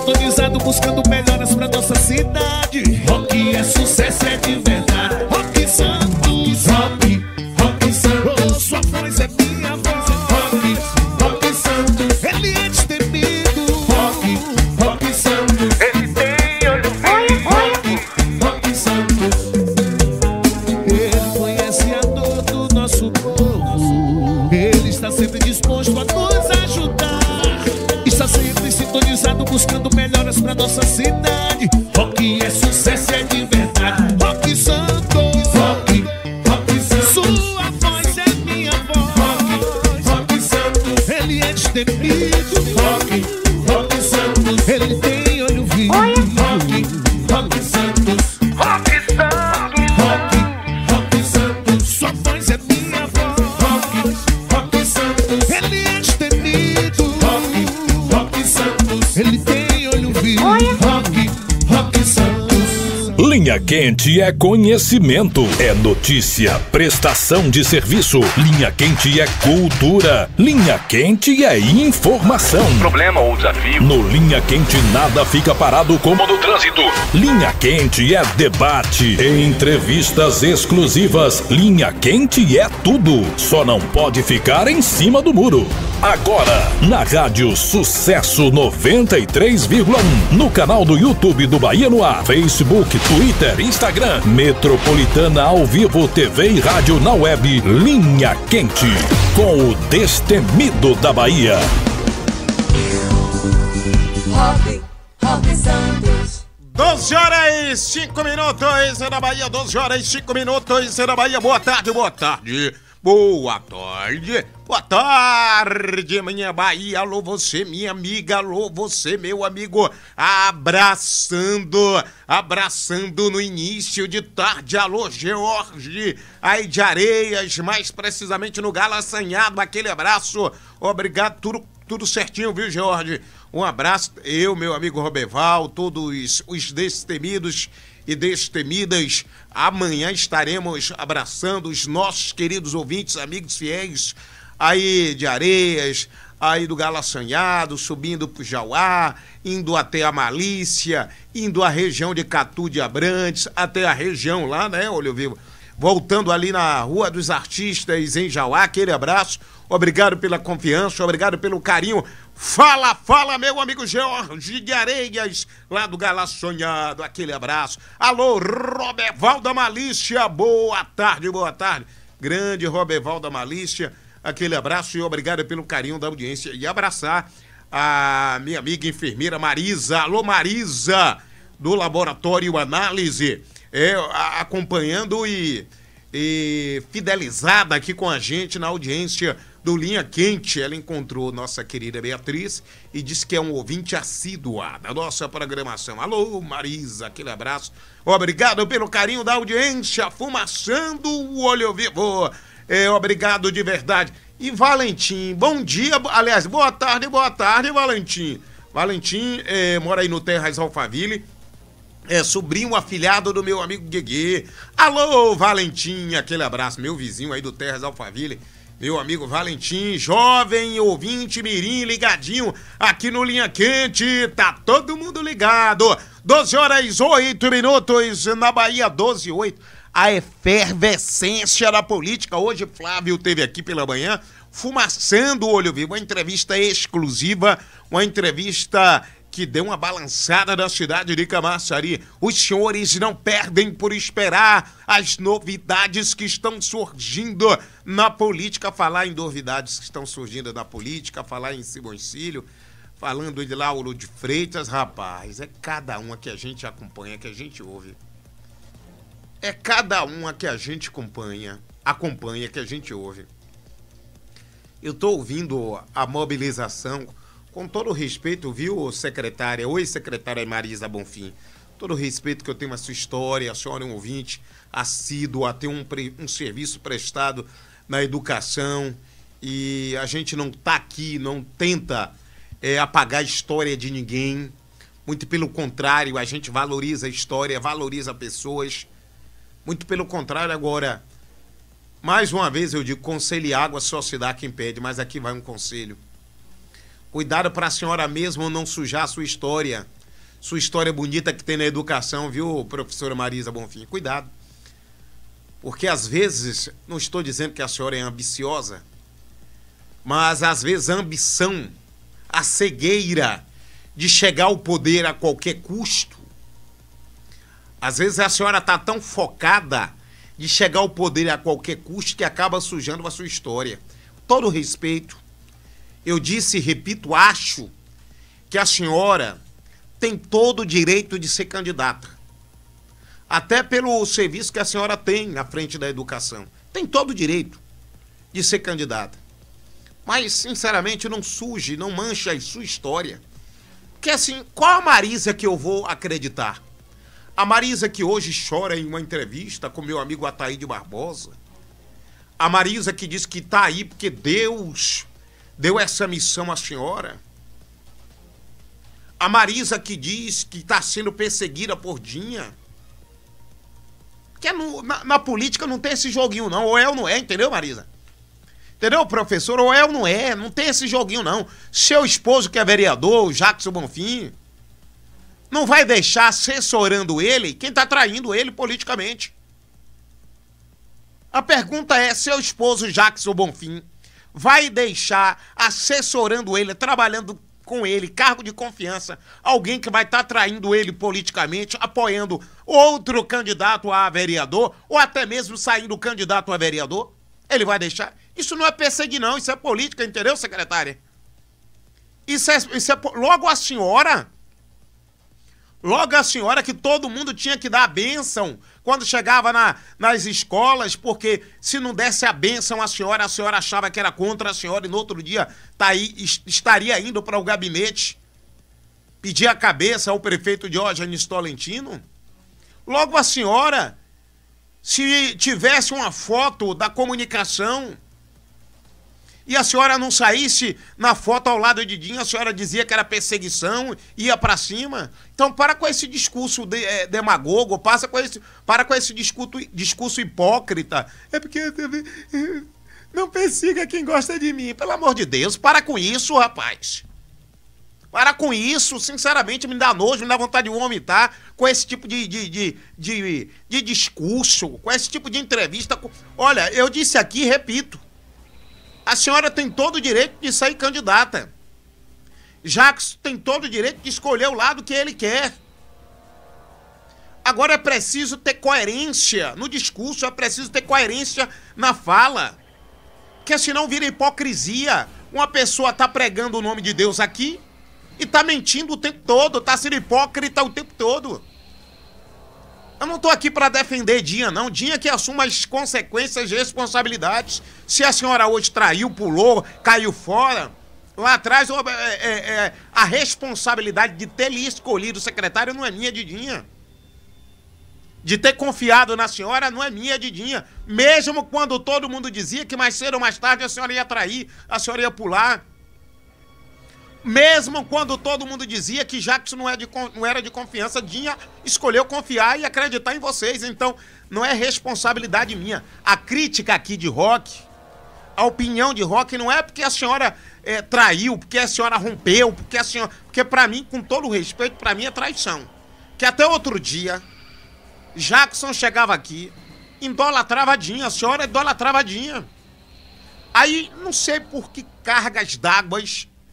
sintonizado buscando melhoras pra nossa cidade. Rock é sucesso, é de verdade. Rock Santos, Rock Santos, sua voz é minha voz. Rock Santos, ele é destemido. Rock Santos, ele tem olho vivo. Rock Santos, ele conhece a dor do nosso povo. Ele está sempre disposto a nos ajudar. Está sempre sintonizado buscando melhoras pra nossa cidade. Rock é sucesso, é de verdade. Rock Santos, Rock Santos, sua voz é minha voz. Rock Santos, ele é destemido. Rock Santos, ele tem olho vivo. Rock Santos, Rock Santos, sua voz é minha voz. Rock Santos, ele é destemido. Rock Santos, ele tem olho vivo. Rock Santos. Linha Quente é conhecimento, é notícia, prestação de serviço. Linha Quente é cultura. Linha Quente é informação. Problema ou desafio? No Linha Quente nada fica parado como no trânsito. Linha Quente é debate, entrevistas exclusivas. Linha Quente é tudo. Só não pode ficar em cima do muro. Agora, na Rádio Sucesso 93,1, no canal do YouTube do Bahia no Ar, Facebook, Twitter, Instagram, Metropolitana ao vivo, TV e rádio na web. Linha Quente, com o destemido da Bahia. Rock Santos. 12 horas e 5 minutos na Bahia, 12 horas e 5 minutos na Bahia. Boa tarde, boa tarde. Boa tarde, boa tarde, minha Bahia. Alô, você, minha amiga. Alô, você, meu amigo. Abraçando no início de tarde. Alô, George, aí de Areias, mais precisamente no Galo Assanhado. Aquele abraço. Obrigado, tudo certinho, viu, George? Um abraço, eu, meu amigo Roberval, todos os destemidos e destemidas. Amanhã estaremos abraçando os nossos queridos ouvintes, amigos fiéis, aí de Areias, aí do Galo Assanhado, subindo pro Jauá, indo até a Malícia, indo à região de Catu de Abrantes, até a região lá, né, Olho Vivo, voltando ali na Rua dos Artistas, em Jauá. Aquele abraço, obrigado pela confiança, obrigado pelo carinho. Fala, meu amigo George de Areias, lá do Galo Assanhado, aquele abraço. Alô, Roberval da Malícia, boa tarde. Grande Roberval da Malícia, aquele abraço e obrigado pelo carinho da audiência. E abraçar a minha amiga enfermeira Marisa, alô Marisa, do Laboratório Análise, acompanhando e fidelizada aqui com a gente na audiência do Linha Quente. Ela encontrou nossa querida Beatriz e disse que é um ouvinte assídua da nossa programação. Alô, Marisa, aquele abraço. Obrigado pelo carinho da audiência, fumaçando o Olho Vivo. Obrigado de verdade. E Valentim, bom dia, aliás, boa tarde, Valentim. Valentim mora aí no Terras Alphaville. Sobrinho afilhado do meu amigo Guegue. Alô, Valentim, aquele abraço. Meu vizinho aí do Terras Alphaville, meu amigo Valentim, jovem ouvinte mirim, ligadinho aqui no Linha Quente. Tá todo mundo ligado. 12 horas 8 minutos na Bahia, 12 e 8. A efervescência da política. Hoje Flávio teve aqui pela manhã, fumaçando o Olho Vivo. Uma entrevista exclusiva, uma entrevista que deu uma balançada na cidade de Camaçari. Os senhores não perdem por esperar as novidades que estão surgindo na política. Falar em novidades que estão surgindo na política, falar em Simoncílio, falando de Lauro de Freitas, rapaz, é cada uma que a gente acompanha, que a gente ouve. É cada uma que a gente acompanha, que a gente ouve. Eu tô ouvindo a mobilização. Com todo o respeito, viu, secretária, oi, secretária Marisa Bonfim, todo o respeito que eu tenho à sua história, a senhora é um ouvinte assíduo, a ter um serviço prestado na educação, e a gente não tá aqui, não tenta apagar a história de ninguém, muito pelo contrário, a gente valoriza a história, valoriza pessoas, muito pelo contrário. Agora, mais uma vez eu digo, conselho e água só se dá quem pede, mas aqui vai um conselho. Cuidado para a senhora mesmo não sujar a sua história bonita que tem na educação, viu, professora Marisa Bonfim? Cuidado. Porque às vezes, não estou dizendo que a senhora é ambiciosa, mas às vezes a ambição, a cegueira de chegar ao poder a qualquer custo, às vezes a senhora está tão focada de chegar ao poder a qualquer custo que acaba sujando a sua história. Todo respeito, eu disse e repito, acho que a senhora tem todo o direito de ser candidata. Até pelo serviço que a senhora tem na frente da educação. Tem todo o direito de ser candidata. Mas, sinceramente, não suje, não mancha a sua história. Porque, assim, qual a Marisa que eu vou acreditar? A Marisa que hoje chora em uma entrevista com meu amigo Ataíde Barbosa? A Marisa que diz que está aí porque Deus deu essa missão à senhora? A Marisa que diz que está sendo perseguida por Dinha? Porque na política não tem esse joguinho, não. Ou é ou não é, entendeu, Marisa? Entendeu, professor? Ou é ou não é. Não tem esse joguinho, não. Seu esposo, que é vereador, o Jackson Bonfim, não vai deixar assessorando ele quem está traindo ele politicamente. A pergunta é, seu esposo, Jackson Bonfim, vai deixar assessorando ele, trabalhando com ele, cargo de confiança, alguém que vai estar traindo ele politicamente, apoiando outro candidato a vereador, ou até mesmo saindo candidato a vereador? Ele vai deixar? Isso não é perseguir, não, isso é política, entendeu, secretária? Isso é logo a senhora que todo mundo tinha que dar a bênção quando chegava nas escolas, porque se não desse a bênção a senhora achava que era contra a senhora e no outro dia estaria indo para o gabinete pedir a cabeça ao prefeito Diógenes Tolentino. Logo a senhora, se tivesse uma foto da comunicação e a senhora não saísse na foto ao lado de Dinha, a senhora dizia que era perseguição, ia pra cima. Então para com esse discurso demagogo, para com esse discurso hipócrita. É porque não persiga quem gosta de mim. Pelo amor de Deus, para com isso, rapaz. Para com isso, sinceramente me dá nojo, me dá vontade de vomitar com esse tipo de discurso, com esse tipo de entrevista. Olha, eu disse aqui e repito, a senhora tem todo o direito de sair candidata. Jackson tem todo o direito de escolher o lado que ele quer. Agora é preciso ter coerência no discurso, é preciso ter coerência na fala. Porque senão vira hipocrisia. Uma pessoa tá pregando o nome de Deus aqui e tá mentindo o tempo todo, tá sendo hipócrita o tempo todo. Eu não tô aqui para defender Dinha, não. Dinha que assuma as consequências e responsabilidades. Se a senhora hoje traiu, pulou, caiu fora, lá atrás a responsabilidade de ter lhe escolhido o secretário não é minha, de Dinha. De ter confiado na senhora não é minha, de Dinha. Mesmo quando todo mundo dizia que mais cedo ou mais tarde a senhora ia trair, a senhora ia pular. Mesmo quando todo mundo dizia que Jackson não era de confiança, Dinha escolheu confiar e acreditar em vocês. Então, não é responsabilidade minha. A crítica aqui de Roque, a opinião de Roque não é porque a senhora traiu, porque a senhora rompeu, porque pra mim, com todo o respeito, pra mim é traição. Que até outro dia, Jackson chegava aqui, idolatrava Dinha, a senhora idolatrava Dinha. Aí, não sei por que cargas d'água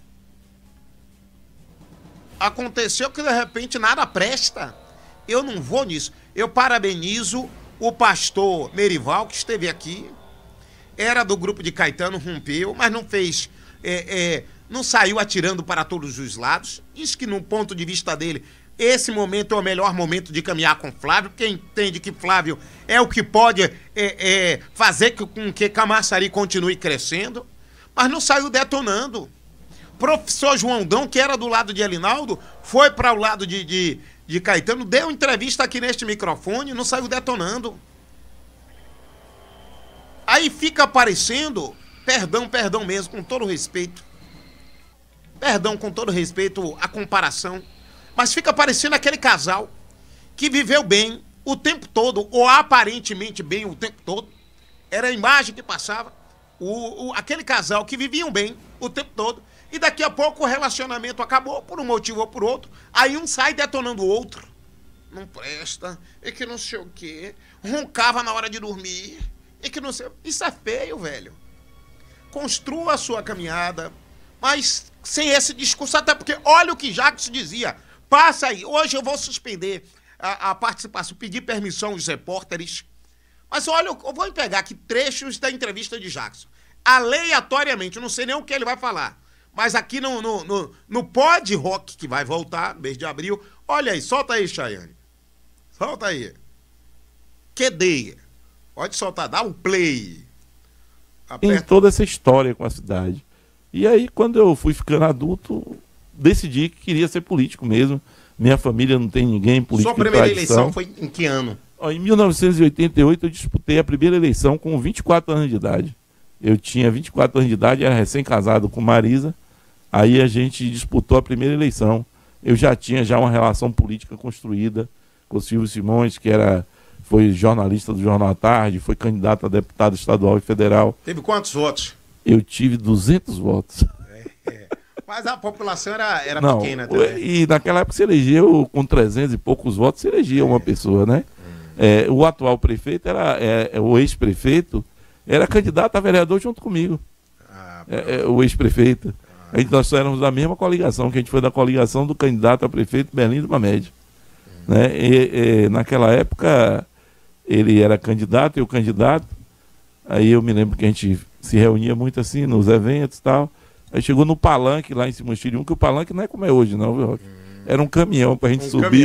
aconteceu que de repente nada presta. Eu não vou nisso. Eu parabenizo o pastor Merival, que esteve aqui, era do grupo de Caetano, rompeu, mas não fez, não saiu atirando para todos os lados. Diz que no ponto de vista dele, esse momento é o melhor momento de caminhar com Flávio, porque entende que Flávio é o que pode fazer com que Camaçari continue crescendo, mas não saiu detonando. Professor João Dão, que era do lado de Elinaldo, foi para o lado de Caetano, deu entrevista aqui neste microfone, não saiu detonando. Aí fica aparecendo, perdão mesmo, com todo respeito, perdão com todo respeito a comparação, mas fica aparecendo aquele casal que viveu bem o tempo todo, ou aparentemente bem o tempo todo, era a imagem que passava, aquele casal que viviam bem o tempo todo, E daqui a pouco o relacionamento acabou por um motivo ou por outro. Aí um sai detonando o outro. Não presta, e que não sei o quê. Roncava na hora de dormir, e que não sei... Isso é feio, velho. Construa a sua caminhada, mas sem esse discurso, até porque olha o que Jackson dizia. Passa aí, hoje eu vou suspender a participação, pedir permissão aos repórteres. Mas olha, eu vou pegar aqui trechos da entrevista de Jackson. Aleatoriamente, eu não sei nem o que ele vai falar. Mas aqui no Pod Rock, que vai voltar, mês de abril. Olha aí, solta aí, Chayane. Solta aí. QD. Pode soltar, dá um play. Tem toda essa história com a cidade. E aí, quando eu fui ficando adulto, decidi que queria ser político mesmo. Minha família não tem ninguém político. Sua primeira eleição foi em que ano? Em 1988 eu disputei a primeira eleição com 24 anos de idade. Eu tinha 24 anos de idade, era recém-casado com Marisa. Aí a gente disputou a primeira eleição. Eu já tinha uma relação política construída com o Silvio Simões, que foi jornalista do Jornal à Tarde, foi candidato a deputado estadual e federal. Teve quantos votos? Eu tive 200 votos. Mas a população era Não, pequena também. E naquela época se elegeu, com 300 e poucos votos, se elegia uma pessoa, né? O atual prefeito, o ex-prefeito, era candidato a vereador junto comigo. O ex-prefeito. Nós éramos da mesma coligação, que a gente foi da coligação do candidato a prefeito Berlindo Mamed. Né? Naquela época, ele era candidato, eu candidato. Aí eu me lembro que a gente se reunia muito assim, nos eventos e tal. Aí chegou no palanque lá em Simões Filho 1, que o palanque não é como é hoje, não, viu, Roque? Era um caminhão pra gente subir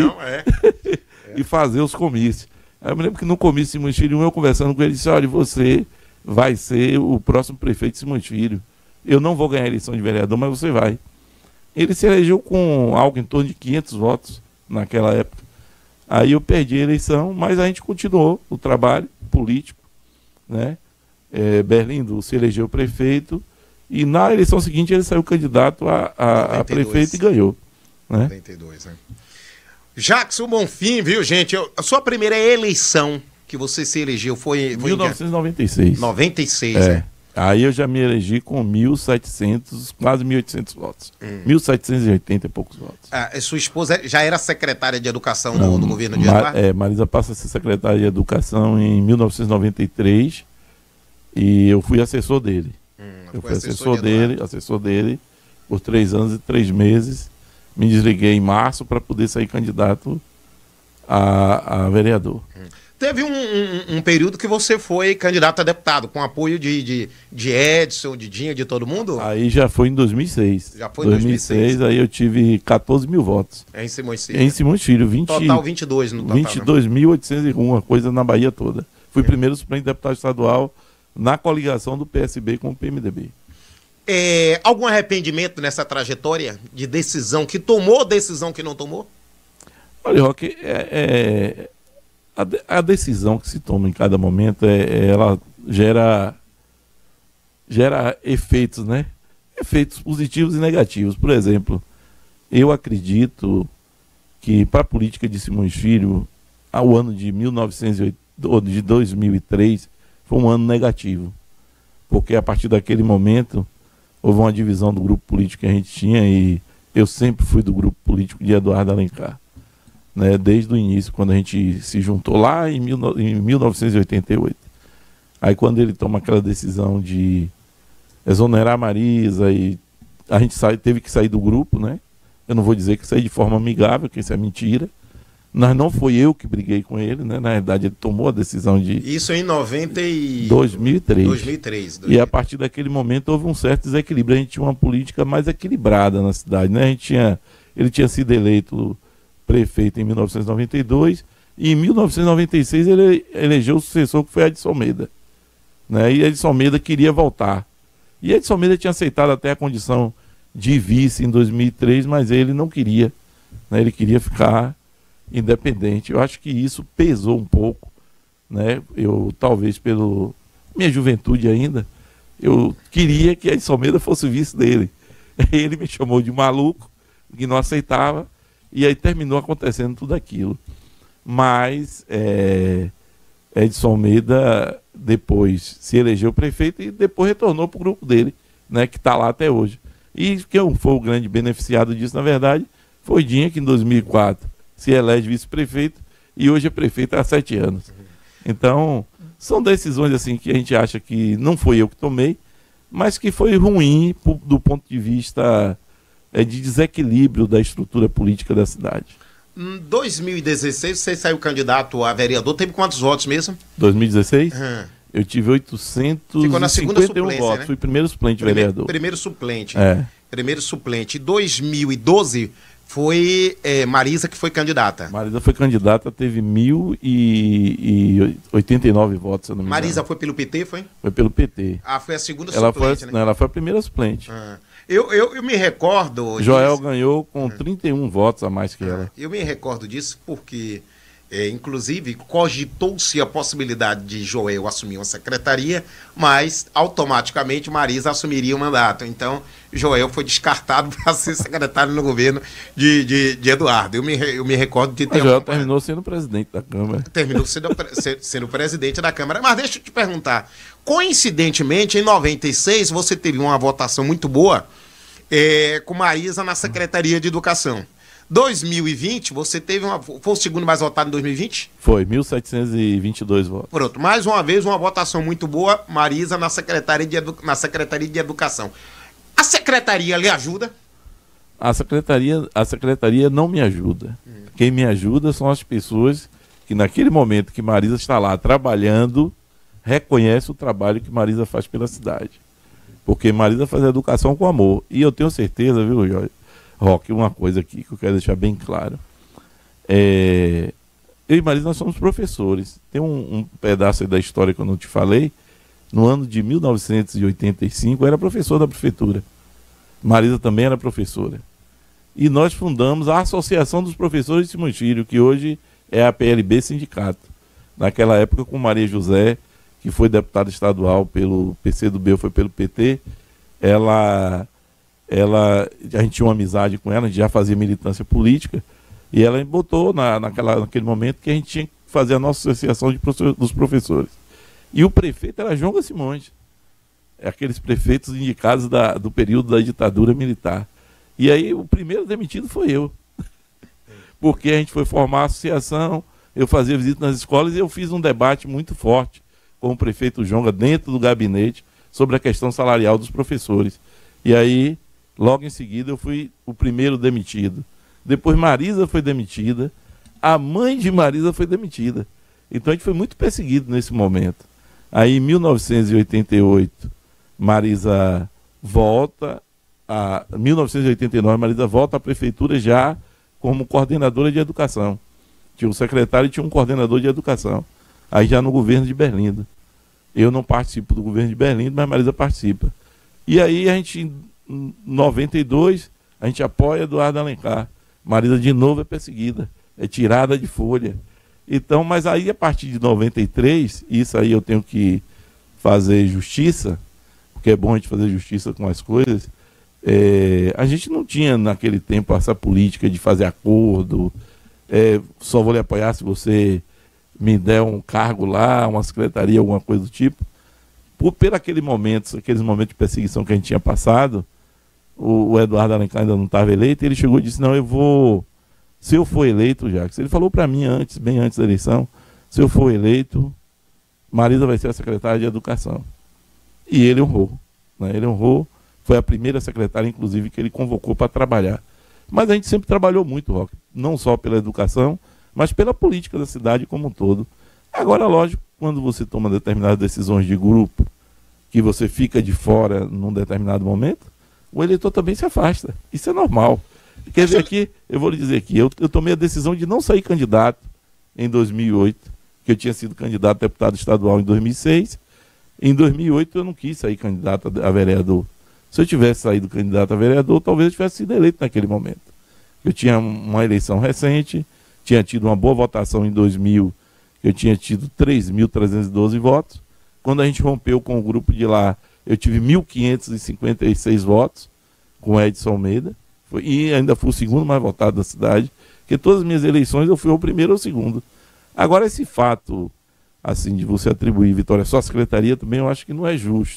e fazer os comícios. Aí eu me lembro que no comício de Simões Filho 1, eu conversando com ele, disse: olha, você vai ser o próximo prefeito de Simões Filho. Eu não vou ganhar a eleição de vereador, mas você vai. Ele se elegeu com algo em torno de 500 votos naquela época. Aí eu perdi a eleição, mas a gente continuou o trabalho político, né? Berlindo se elegeu prefeito e na eleição seguinte ele saiu candidato a prefeito e ganhou. Né? 92, né? Jackson Bonfim, viu, gente? A sua primeira eleição que você se elegeu foi em 1996. 96, é. né? Aí eu já me elegi com 1.700, quase 1.800 votos. 1.780 e poucos votos. Sua esposa já era secretária de Educação no governo de Eduardo? Marisa passa a ser secretária de Educação em 1993 e eu fui assessor dele. Eu fui assessor dele por 3 anos e 3 meses. Me desliguei em março para poder sair candidato a vereador. Teve um período que você foi candidato a deputado, com apoio de Edson, de Dinha, de todo mundo? Aí já foi em 2006. Já foi em 2006. Aí eu tive 14 mil votos. Em Simões Filho. Em Simões Filho. Total 22 no total. 22.801, uma coisa na Bahia toda. Fui primeiro suplente deputado estadual na coligação do PSB com o PMDB. Algum arrependimento nessa trajetória de decisão, que tomou decisão que não tomou? Olha, Roque, a decisão que se toma em cada momento, ela gera efeitos, né? Efeitos positivos e negativos. Por exemplo, eu acredito que para a política de Simões Filho, o ano de 2003 foi um ano negativo. Porque a partir daquele momento houve uma divisão do grupo político que a gente tinha e eu sempre fui do grupo político de Eduardo Alencar. Né, desde o início, quando a gente se juntou lá em 1988. Aí quando ele toma aquela decisão de exonerar a Marisa, e a gente teve que sair do grupo, né? Eu não vou dizer que saí de forma amigável, que isso é mentira. Não foi eu que briguei com ele, né? Na verdade, ele tomou a decisão de... Isso em 2003. E a partir daquele momento houve um certo desequilíbrio. A gente tinha uma política mais equilibrada na cidade, né? Ele tinha sido eleito prefeito em 1992 e em 1996 ele elegeu o sucessor, que foi Edson Almeida, né? E Edson Almeida queria voltar e Edson Almeida tinha aceitado até a condição de vice em 2003, mas ele não queria, né? Ele queria ficar independente. Eu acho que isso pesou um pouco, né? Eu talvez pela minha juventude ainda, eu queria que Edson Almeida fosse o vice dele. Ele me chamou de maluco, que não aceitava. E aí terminou acontecendo tudo aquilo. Mas Edson Almeida depois se elegeu prefeito e depois retornou para o grupo dele, né, que está lá até hoje. E quem foi o grande beneficiado disso, na verdade, foi Dinha, que em 2004 se elege vice-prefeito e hoje é prefeito há 7 anos. Então, são decisões assim que a gente acha que não foi eu que tomei, mas que foi ruim do ponto de vista de desequilíbrio da estrutura política da cidade. Em 2016, você saiu candidato a vereador, teve quantos votos mesmo? 2016? Eu tive 851 votos, né? Fui primeiro suplente vereador. Primeiro suplente. Primeiro suplente. Em 2012, foi Marisa que foi candidata. Marisa foi candidata, teve 1.089 votos, se eu não me engano. Marisa foi pelo PT, foi? Foi pelo PT. Foi a segunda suplente, né? Não, ela foi a primeira suplente. Eu me recordo... Joel ganhou com 31 votos a mais que ela. Eu me recordo disso porque... inclusive, cogitou-se a possibilidade de Joel assumir uma secretaria, mas automaticamente Marisa assumiria o mandato. Então, Joel foi descartado para ser secretário no governo de Eduardo. Eu me recordo de ter... Joel terminou sendo presidente da Câmara. Terminou sendo presidente da Câmara. Mas deixa eu te perguntar. Coincidentemente, em 96, você teve uma votação muito boa com Marisa na Secretaria de Educação. 2020, você teve foi o segundo mais votado em 2020? Foi, 1.722 votos. Pronto, mais uma vez uma votação muito boa, Marisa na Secretaria de Educação. A Secretaria lhe ajuda? A Secretaria não me ajuda. Quem me ajuda são as pessoas que naquele momento que Marisa está lá trabalhando, reconhece o trabalho que Marisa faz pela cidade. Porque Marisa faz a educação com amor. E eu tenho certeza, viu, Jorge? Roque, uma coisa aqui que eu quero deixar bem claro. Eu e Marisa, nós somos professores. Tem um pedaço aí da história que eu não te falei. No ano de 1985, eu era professor da prefeitura. Marisa também era professora. E nós fundamos a Associação dos Professores de Simões Filho, que hoje é a PLB Sindicato. Naquela época, com Maria José, que foi deputada estadual pelo PCdoB, foi pelo PT, a gente tinha uma amizade com ela, a gente já fazia militância política, e ela botou naquele momento que a gente tinha que fazer a nossa associação dos professores. E o prefeito era João Simões, aqueles prefeitos indicados do período da ditadura militar. E aí o primeiro demitido foi eu, porque a gente foi formar a associação, eu fazia visita nas escolas e eu fiz um debate muito forte com o prefeito Jonga dentro do gabinete sobre a questão salarial dos professores. E aí, logo em seguida, eu fui o primeiro demitido. Depois Marisa foi demitida, a mãe de Marisa foi demitida. Então a gente foi muito perseguido nesse momento. Aí em 1988, Marisa volta, 1989, Marisa volta à prefeitura já como coordenadora de educação. Tinha um secretário e tinha um coordenador de educação. Aí já no governo de Berlindo. Eu não participo do governo de Berlindo, mas Marisa participa. E aí a gente, em 92, a gente apoia Eduardo Alencar. Marisa de novo é perseguida, é tirada de folha. Então, mas aí a partir de 93, isso aí eu tenho que fazer justiça, porque é bom a gente fazer justiça com as coisas. A gente não tinha naquele tempo essa política de fazer acordo, só vou lhe apoiar se você me der um cargo lá, uma secretaria, alguma coisa do tipo. Aqueles momentos de perseguição que a gente tinha passado, o Eduardo Alencar ainda não estava eleito, e ele chegou e disse, não, se eu for eleito, Jacques, ele falou para mim bem antes da eleição, se eu for eleito, Marisa vai ser a secretária de Educação. E ele honrou, né? Ele honrou, foi a primeira secretária, inclusive, que ele convocou para trabalhar. Mas a gente sempre trabalhou muito, Roque, não só pela educação, mas pela política da cidade como um todo. Agora, lógico, quando você toma determinadas decisões de grupo, que você fica de fora num determinado momento, o eleitor também se afasta. Isso é normal. Quer dizer, aqui, eu vou lhe dizer aqui, eu tomei a decisão de não sair candidato em 2008, que eu tinha sido candidato a deputado estadual em 2006. Em 2008 eu não quis sair candidato a vereador. Se eu tivesse saído candidato a vereador, talvez eu tivesse sido eleito naquele momento. Eu tinha uma eleição recente, tinha tido uma boa votação em 2000, eu tinha tido 3.312 votos. Quando a gente rompeu com o grupo de lá, eu tive 1.556 votos com Edson Almeida. E ainda fui o segundo mais votado da cidade, porque todas as minhas eleições eu fui o primeiro ou o segundo. Agora, esse fato assim de você atribuir vitória só à secretaria também eu acho que não é justo.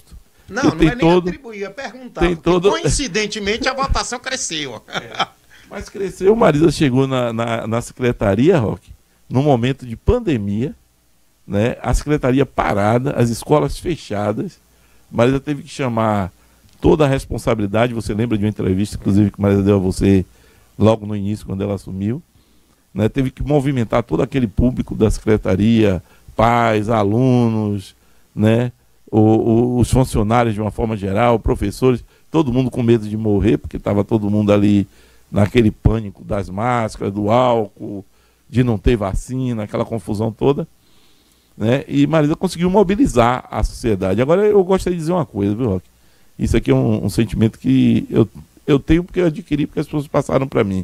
Não é nem atribuir, é perguntar. Tem todo... Coincidentemente, a votação cresceu. Mas cresceu, Marisa chegou na secretaria, Roque, num momento de pandemia, né? A secretaria parada, as escolas fechadas. Marisa teve que chamar toda a responsabilidade. Você lembra de uma entrevista, inclusive, que Marisa deu a você logo no início, quando ela assumiu, né? Teve que movimentar todo aquele público da secretaria, pais, alunos, né? Os funcionários de uma forma geral, professores, todo mundo com medo de morrer, porque estava todo mundo ali naquele pânico das máscaras, do álcool, de não ter vacina, aquela confusão toda, né? E Marisa conseguiu mobilizar a sociedade. Agora eu gostaria de dizer uma coisa, viu, Roque? Isso aqui é um sentimento que eu tenho porque eu adquiri, porque as pessoas passaram para mim.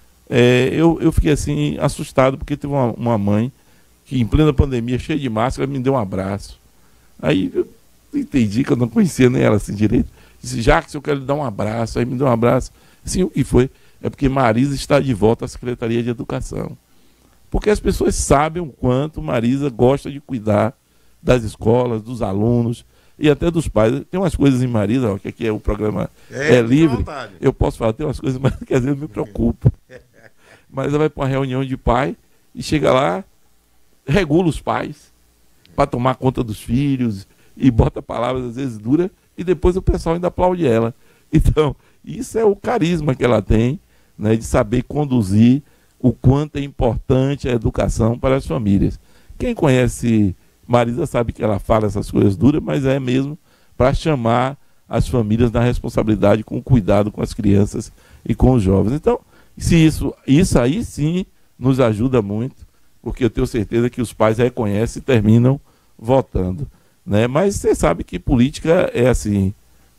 Eu fiquei assim, assustado, porque teve uma mãe que em plena pandemia, cheia de máscara, me deu um abraço. Aí eu entendi que eu não conhecia nem ela assim direito. Disse, Jacques, eu quero lhe dar um abraço. Aí me deu um abraço. Assim, o que foi? É porque Marisa está de volta à Secretaria de Educação. Porque as pessoas sabem o quanto Marisa gosta de cuidar das escolas, dos alunos e até dos pais. Tem umas coisas em Marisa, ó, que aqui é o programa livre. Eu posso falar, tem umas coisas, mas que às vezes eu me preocupo. Marisa vai para uma reunião de pai e chega lá, regula os pais para tomar conta dos filhos e bota palavras às vezes duras e depois o pessoal ainda aplaude ela. Então, isso é o carisma que ela tem, né, de saber conduzir o quanto é importante a educação para as famílias. Quem conhece Marisa sabe que ela fala essas coisas duras, mas é mesmo para chamar as famílias na responsabilidade com o cuidado com as crianças e com os jovens. Então, se isso aí sim nos ajuda muito, porque eu tenho certeza que os pais reconhecem e terminam votando, né? Mas você sabe que política é assim,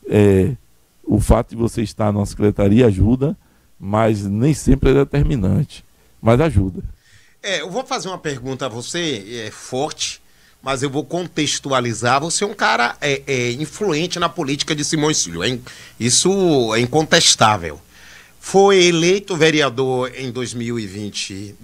o fato de você estar numa secretaria ajuda, mas nem sempre é determinante, mas ajuda. Eu vou fazer uma pergunta a você, forte, mas eu vou contextualizar. Você é um cara influente na política de Simões Filho, hein? Isso é incontestável. Foi eleito vereador em 2020,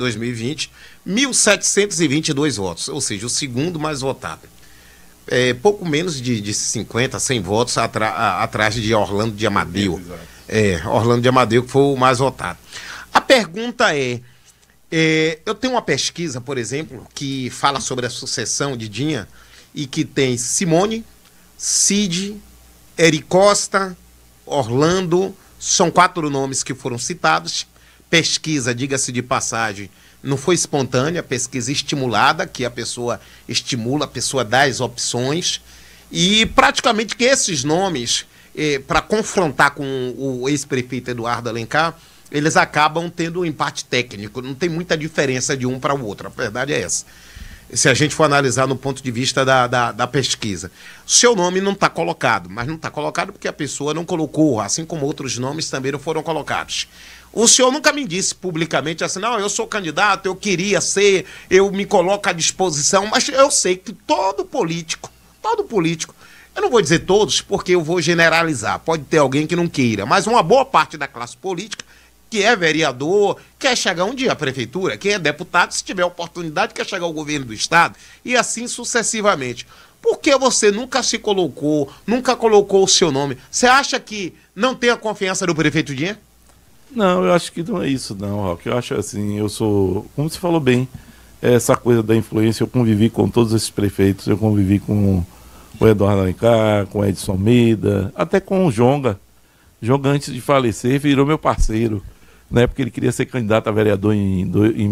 1.722 votos, ou seja, o segundo mais votado. Pouco menos de 50, 100 votos atrás de Orlando de Amadeu. Orlando de Amadeu, que foi o mais votado. A pergunta eu tenho uma pesquisa, por exemplo, que fala sobre a sucessão de Dinha e que tem Simone, Cid, Eri Costa, Orlando. São 4 nomes que foram citados. Pesquisa, diga-se de passagem, não foi espontânea, pesquisa estimulada, que a pessoa estimula, a pessoa dá as opções. E praticamente que esses nomes, para confrontar com o ex-prefeito Eduardo Alencar, eles acabam tendo um empate técnico. Não tem muita diferença de um para o outro, a verdade é essa. Se a gente for analisar no ponto de vista da pesquisa. Seu nome não está colocado, mas não está colocado porque a pessoa não colocou, assim como outros nomes também não foram colocados. O senhor nunca me disse publicamente assim, não, eu sou candidato, eu queria ser, eu me coloco à disposição, mas eu sei que todo político, eu não vou dizer todos porque eu vou generalizar, pode ter alguém que não queira, mas uma boa parte da classe política que é vereador, quer chegar um dia à prefeitura, quem é deputado, se tiver oportunidade, quer chegar ao governo do estado, e assim sucessivamente. Por que você nunca se colocou, nunca colocou o seu nome? Você acha que não tem a confiança do prefeito Dinha? Não, eu acho que não é isso não, Roque. Eu acho assim, eu sou, como você falou bem, essa coisa da influência, eu convivi com todos esses prefeitos, eu convivi com o Eduardo Alencar, com o Edson Almeida, até com o Jonga. Jonga, antes de falecer, virou meu parceiro. Na época ele queria ser candidato a vereador em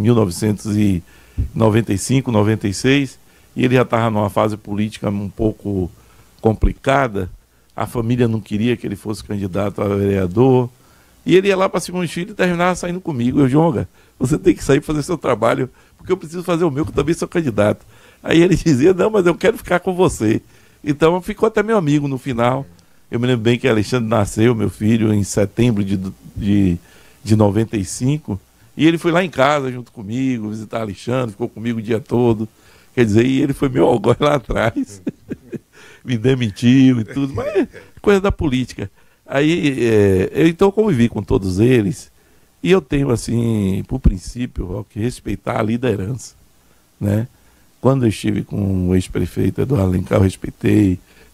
1995, 96, e ele já estava numa fase política um pouco complicada. A família não queria que ele fosse candidato a vereador. E ele ia lá para Simões Filho e terminava saindo comigo. Eu, Jonga, você tem que sair fazer seu trabalho, porque eu preciso fazer o meu, que eu também sou candidato. Aí ele dizia, não, mas eu quero ficar com você. Então ficou até meu amigo no final. Eu me lembro bem que Alexandre nasceu, meu filho, em setembro de 95, e ele foi lá em casa junto comigo, visitar Alexandre, ficou comigo o dia todo. Quer dizer, e ele foi meu algoz lá atrás. Me demitiu e tudo, mas é coisa da política. Aí, eu então convivi com todos eles, e eu tenho, assim, por princípio, que respeitar a liderança, né? Quando eu estive com o ex-prefeito Eduardo Alencar, eu respeitei.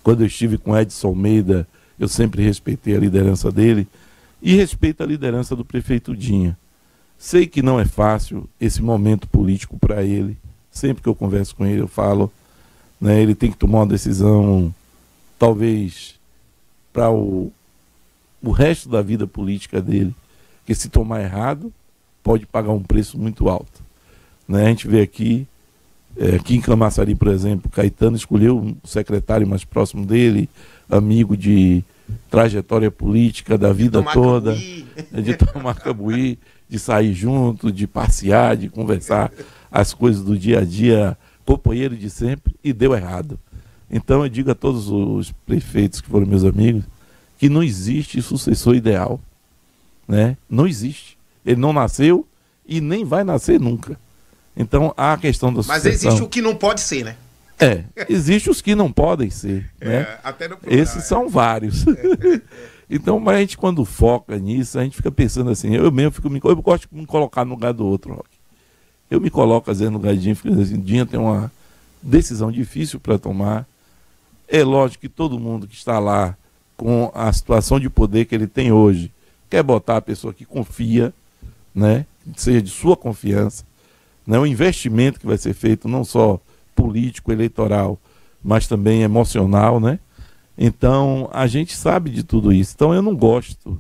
Quando eu estive com Edson Almeida, eu sempre respeitei a liderança dele e respeito a liderança do prefeito Dinha. Sei que não é fácil esse momento político para ele. Sempre que eu converso com ele, eu falo, né, ele tem que tomar uma decisão, talvez, para o resto da vida política dele, que se tomar errado, pode pagar um preço muito alto. Né? A gente vê aqui em Camaçari, por exemplo, Caetano escolheu um secretário mais próximo dele, amigo de trajetória política da vida toda, de tomar cabuí, de sair junto, de passear, de conversar as coisas do dia a dia, companheiro de sempre, e deu errado. Então eu digo a todos os prefeitos que foram meus amigos, que não existe sucessor ideal. Né? Não existe. Ele não nasceu e nem vai nascer nunca. Então há a questão da sucessão. Mas existe o que não pode ser, né? Existe os que não podem ser. Né? Até no plural, esses são vários. Então, mas a gente quando foca nisso, a gente fica pensando assim, eu gosto de me colocar no lugar do outro, Roque. Eu me coloco às vezes no lugar de Dinha, fico assim, Dinha tem uma decisão difícil para tomar. É lógico que todo mundo que está lá com a situação de poder que ele tem hoje, quer botar a pessoa que confia, né, seja de sua confiança, né, o investimento que vai ser feito não só político, eleitoral, mas também emocional, né? Então, a gente sabe de tudo isso. Então, eu não gosto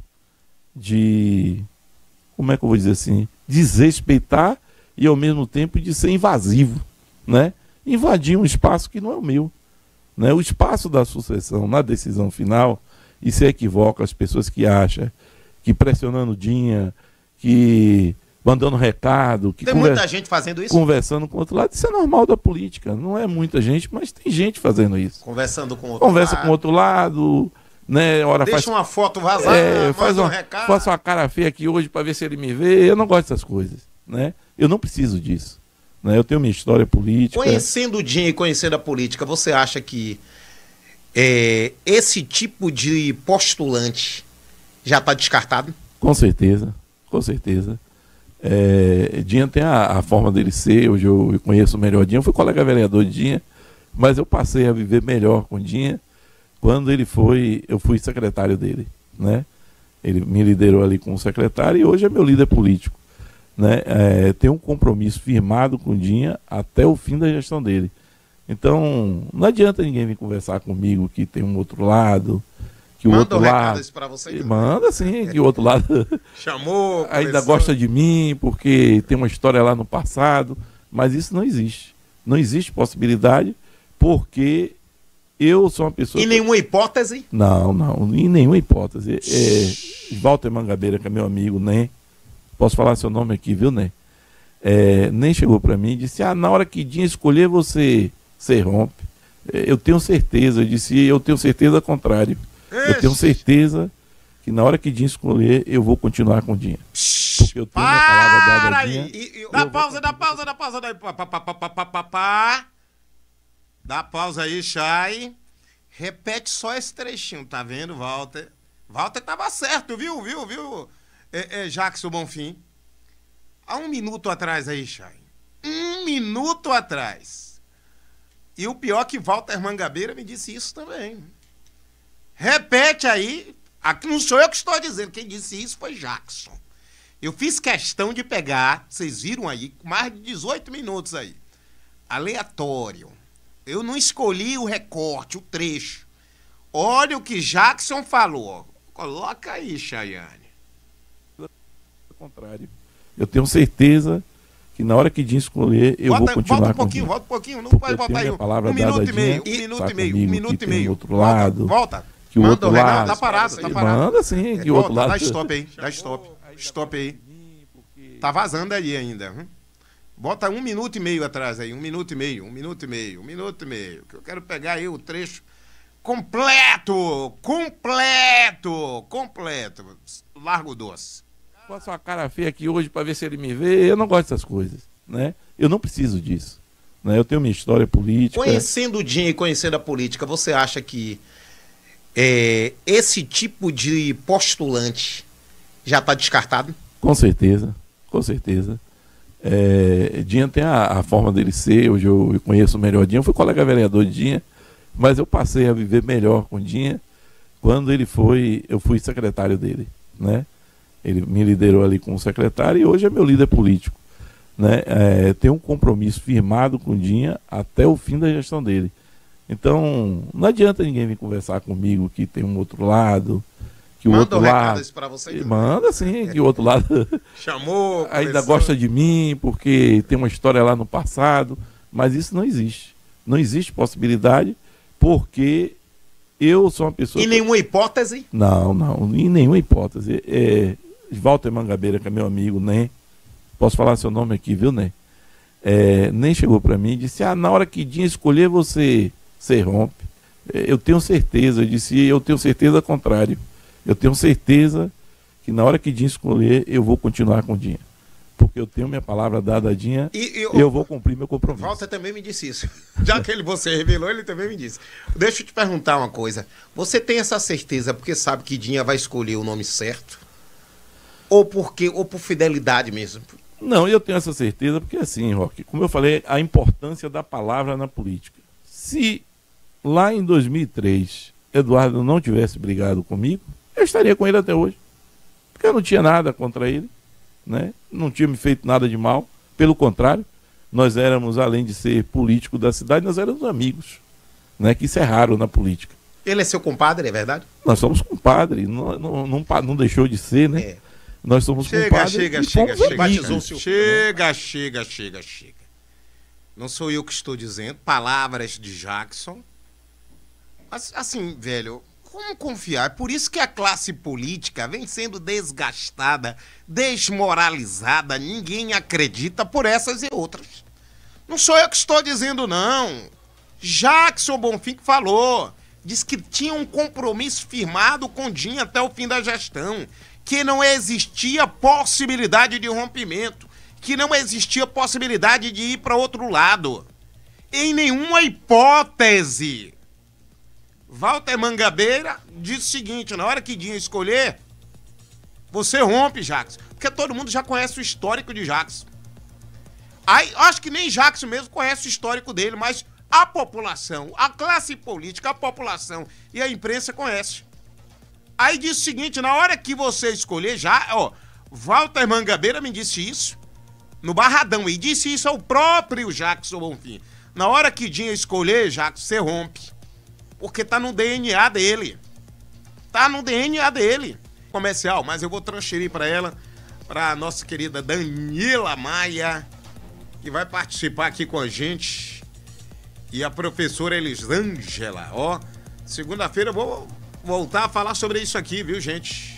de, como é que eu vou dizer assim, desrespeitar e ao mesmo tempo de ser invasivo, né? Invadir um espaço que não é o meu, né? O espaço da sucessão na decisão final, e se equivoca as pessoas que acham que pressionando Dinha, que mandando recado, que tem muita gente fazendo isso? Conversando com o outro lado, isso é normal da política. Não é muita gente, mas tem gente fazendo isso. Conversando com o outro Conversa lado. com o outro lado, né? Deixa faz uma foto vazar, faz um recado. Faça uma cara feia aqui hoje para ver se ele me vê. Eu não gosto dessas coisas, né? Eu não preciso disso. Né? Eu tenho minha história política. Conhecendo o Dinha e conhecendo a política, você acha que esse tipo de postulante já está descartado? Com certeza, com certeza. Dinha tem a forma dele ser. Hoje eu conheço melhor Dinha. Eu fui colega vereador de Dinha, mas eu passei a viver melhor com Dinha quando eu fui secretário dele, né? Ele me liderou ali como secretário e hoje é meu líder político, né? Tem um compromisso firmado com Dinha até o fim da gestão dele. Então não adianta ninguém vir conversar comigo que tem um outro lado, que o outro lado pra você, manda sim, que o outro lado chamou, ainda gosta de mim porque tem uma história lá no passado, mas isso não existe. Não existe possibilidade, porque eu sou uma pessoa... Em nenhuma hipótese? Não, em nenhuma hipótese. Walter Mangabeira, que é meu amigo, né? Posso falar seu nome aqui, viu, né? Nem chegou para mim e disse, na hora que Dinha escolher, você rompe. Eu tenho certeza, eu disse, eu tenho certeza ao contrário. Eu tenho certeza que na hora que Dinha escolher, eu vou continuar com Dinha. Porque eu tenho minha palavra dada a Dinha. Dá pausa daí. Dá pausa aí, Chay. Repete só esse trechinho, tá vendo, Walter? Walter tava certo, viu? Jackson Bonfim. Há 1 minuto atrás aí, Chay. 1 minuto atrás. E o pior que Walter Mangabeira me disse isso também. Repete aí. Aqui não sou eu que estou dizendo. Quem disse isso foi Jackson. Eu fiz questão de pegar, vocês viram aí, mais de 18 minutos aí. Aleatório. Eu não escolhi o recorte, o trecho. Olha o que Jackson falou. Coloca aí, Chayane. Ao contrário. Eu tenho certeza que na hora que Dinha escolher, eu vou continuar com Dinha. Volta um pouquinho. Não pode botar aí. 1 minuto e meio. 1 minuto e meio. Outro lado. Volta. Que o outro lado. Tá parado. Manda sim, que o outro lado. Dá stop aí. Stop aí. Tá vazando aí ainda. Bota 1 minuto e meio atrás aí. 1 minuto e meio. Que eu quero pegar aí o trecho completo. Largo doce. Faço uma cara feia aqui hoje para ver se ele me vê. Eu não gosto dessas coisas, né? Eu não preciso disso, né? Eu tenho minha história política. Conhecendo o Dinha e conhecendo a política, você acha que esse tipo de postulante já está descartado? Com certeza. Dinha tem a forma dele ser. Hoje eu conheço melhor Dinha. Eu fui colega vereador de Dinha, Mas eu passei a viver melhor com o Dinha quando eu fui secretário dele, né? Ele me liderou ali como secretário e hoje é meu líder político, né? Tenho um compromisso firmado com o Dinha até o fim da gestão dele. Então, não adianta ninguém vir conversar comigo que tem um outro lado, que o outro lado... Pra você, manda sim, que o outro lado chamou, ainda gosta de mim porque tem uma história lá no passado, mas isso não existe. Não existe possibilidade porque eu sou uma pessoa... Em nenhuma hipótese? Não, em nenhuma hipótese. Walter Mangabeira, que é meu amigo, nem posso falar seu nome aqui, viu, nem? Nem chegou para mim e disse, na hora que Dinha escolher você rompe. Eu tenho certeza, eu disse, eu tenho certeza ao contrário. Eu tenho certeza que na hora que Dinha escolher, eu vou continuar com Dinha. Porque eu tenho minha palavra dada a Dinha e eu vou cumprir meu compromisso. Walter também me disse isso. Já que você revelou, ele também me disse. Deixa eu te perguntar uma coisa. Você tem essa certeza porque sabe que Dinha vai escolher o nome certo? Ou por fidelidade mesmo? Não, eu tenho essa certeza porque assim, Roque, como eu falei, a importância da palavra na política. Se lá em 2003 Eduardo não tivesse brigado comigo, eu estaria com ele até hoje. Porque eu não tinha nada contra ele, né? Não tinha me feito nada de mal. Pelo contrário, nós éramos, além de ser político da cidade, nós éramos amigos, né? Que isso é raro na política. Ele é seu compadre, é verdade? Nós somos compadre, não deixou de ser, né? Nós somos compadres. Chega. Não sou eu que estou dizendo, palavras de Jackson. Mas, assim, velho, como confiar? É por isso que a classe política vem sendo desgastada, desmoralizada. Ninguém acredita por essas e outras. Não sou eu que estou dizendo, não. Jackson Bonfim que falou. Diz que tinha um compromisso firmado com Dinha até o fim da gestão. Que não existia possibilidade de rompimento. Que não existia possibilidade de ir para outro lado. Em nenhuma hipótese. Walter Mangabeira disse o seguinte, na hora que Dinha escolher, você rompe, Jackson. Porque todo mundo já conhece o histórico de Jackson. Aí, acho que nem Jackson mesmo conhece o histórico dele, mas a população, a classe política, a população e a imprensa conhece. Aí disse o seguinte, na hora que você escolher, Walter Mangabeira me disse isso no Barradão, e disse isso ao próprio Jackson Bonfim. Na hora que Dinha escolher, Jackson, você rompe. Porque tá no DNA dele. Tá no DNA dele. Comercial, mas eu vou transferir para ela, para nossa querida Danila Maia, que vai participar aqui com a gente. E a professora Elisângela, segunda-feira eu vou voltar a falar sobre isso aqui, viu, gente?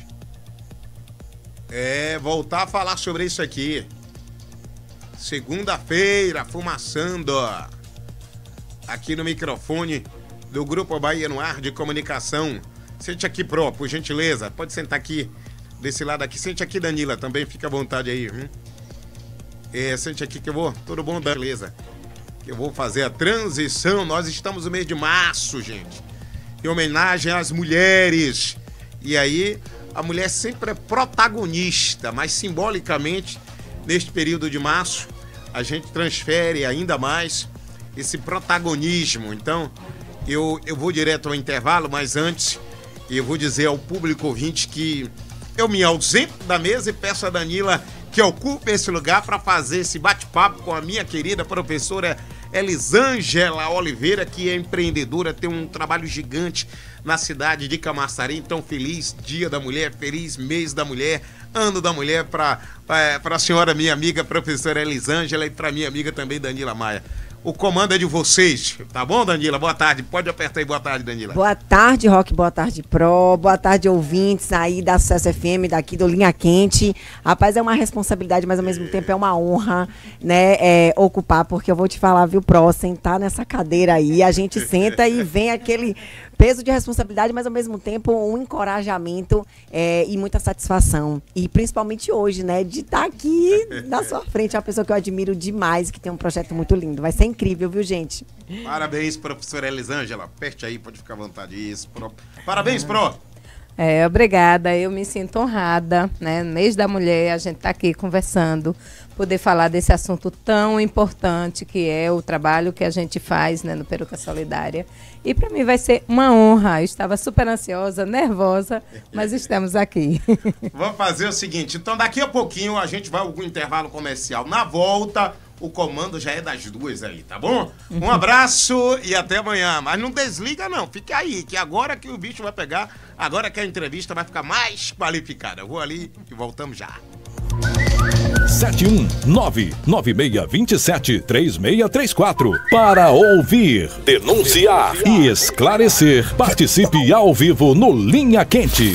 Voltar a falar sobre isso aqui. Segunda-feira, fumaçando, aqui no microfone do Grupo Bahia no Ar de Comunicação. Sente aqui, por gentileza. Pode sentar aqui, desse lado aqui. Sente aqui, Danila, também. Fica à vontade aí. Sente aqui que eu vou. Tudo bom, beleza? Que eu vou fazer a transição. Nós estamos no mês de março, gente. Em homenagem às mulheres. E aí, a mulher sempre é protagonista, mas simbolicamente, neste período de março, a gente transfere ainda mais esse protagonismo. Então, eu vou direto ao intervalo, mas antes eu vou dizer ao público ouvinte que eu me ausento da mesa e peço a Danila que ocupe esse lugar para fazer esse bate-papo com a minha querida professora Elisângela Oliveira, que é empreendedora, tem um trabalho gigante na cidade de Camaçari. Então, feliz Dia da Mulher, feliz mês da mulher, ano da mulher para a senhora, minha amiga, professora Elisângela, e para minha amiga também, Danila Maia. O comando é de vocês, tá bom, Danila? Boa tarde, pode apertar aí, boa tarde, Danila. Boa tarde, Roque, boa tarde, Pro, boa tarde, ouvintes aí da Sucesso FM, daqui do Linha Quente. Rapaz, é uma responsabilidade, mas ao mesmo tempo é uma honra, né, ocupar, porque eu vou te falar, viu, Pro, sentar nessa cadeira aí, a gente senta e vem aquele peso de responsabilidade, mas ao mesmo tempo um encorajamento e muita satisfação. E principalmente hoje, né, de estar aqui na sua frente, é uma pessoa que eu admiro demais, que tem um projeto muito lindo. Vai ser incrível, viu, gente? Parabéns, professora Elisângela. Aperte aí, pode ficar à vontade. Isso, Pro. Parabéns, Pro. Obrigada, eu me sinto honrada, né? No mês da mulher, a gente tá aqui conversando, poder falar desse assunto tão importante que é o trabalho que a gente faz, né, no Peruca Solidária. E para mim vai ser uma honra. Eu estava super ansiosa, nervosa, mas estamos aqui. Vamos fazer o seguinte, então daqui a pouquinho a gente vai ao intervalo comercial. Na volta, o comando já é das 2 aí, tá bom? Um abraço e até amanhã. Mas não desliga não, fique aí, que agora que o bicho vai pegar, agora que a entrevista vai ficar mais qualificada. Eu vou ali e voltamos já. 71996273634 para ouvir, denunciar e esclarecer. Participe ao vivo no Linha Quente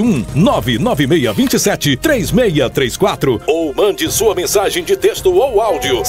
71996273634 ou mande sua mensagem de texto ou áudio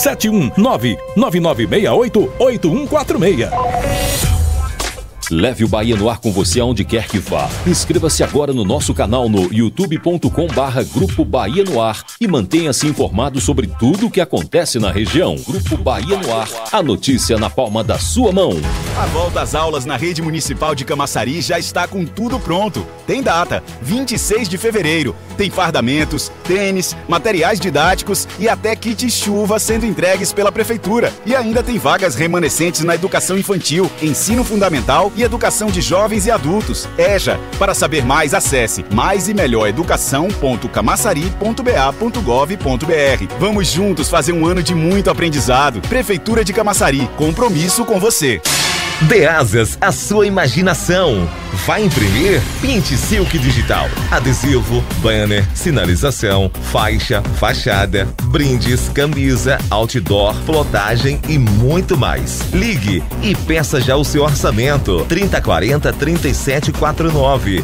71999688146. Leve o Bahia no ar com você aonde quer que vá. Inscreva-se agora no nosso canal no youtube.com/Grupo Bahia no Ar e mantenha-se informado sobre tudo o que acontece na região. Grupo Bahia no Ar, a notícia na palma da sua mão. A volta às aulas na rede municipal de Camaçari já está com tudo pronto. Tem data, 26 de fevereiro. Tem fardamentos, tênis, materiais didáticos e até kits chuva sendo entregues pela prefeitura. E ainda tem vagas remanescentes na educação infantil, ensino fundamental e educação de jovens e adultos. EJA. Para saber mais, acesse maisemelhoreducação.camaçari.ba.gov.br. Vamos juntos fazer um ano de muito aprendizado. Prefeitura de Camaçari, compromisso com você. Deasas, a sua imaginação. Vai imprimir? Pinte Silk Digital. Adesivo, banner, sinalização, faixa, fachada, brindes, camisa, outdoor, plotagem e muito mais. Ligue e peça já o seu orçamento. 3040-3749.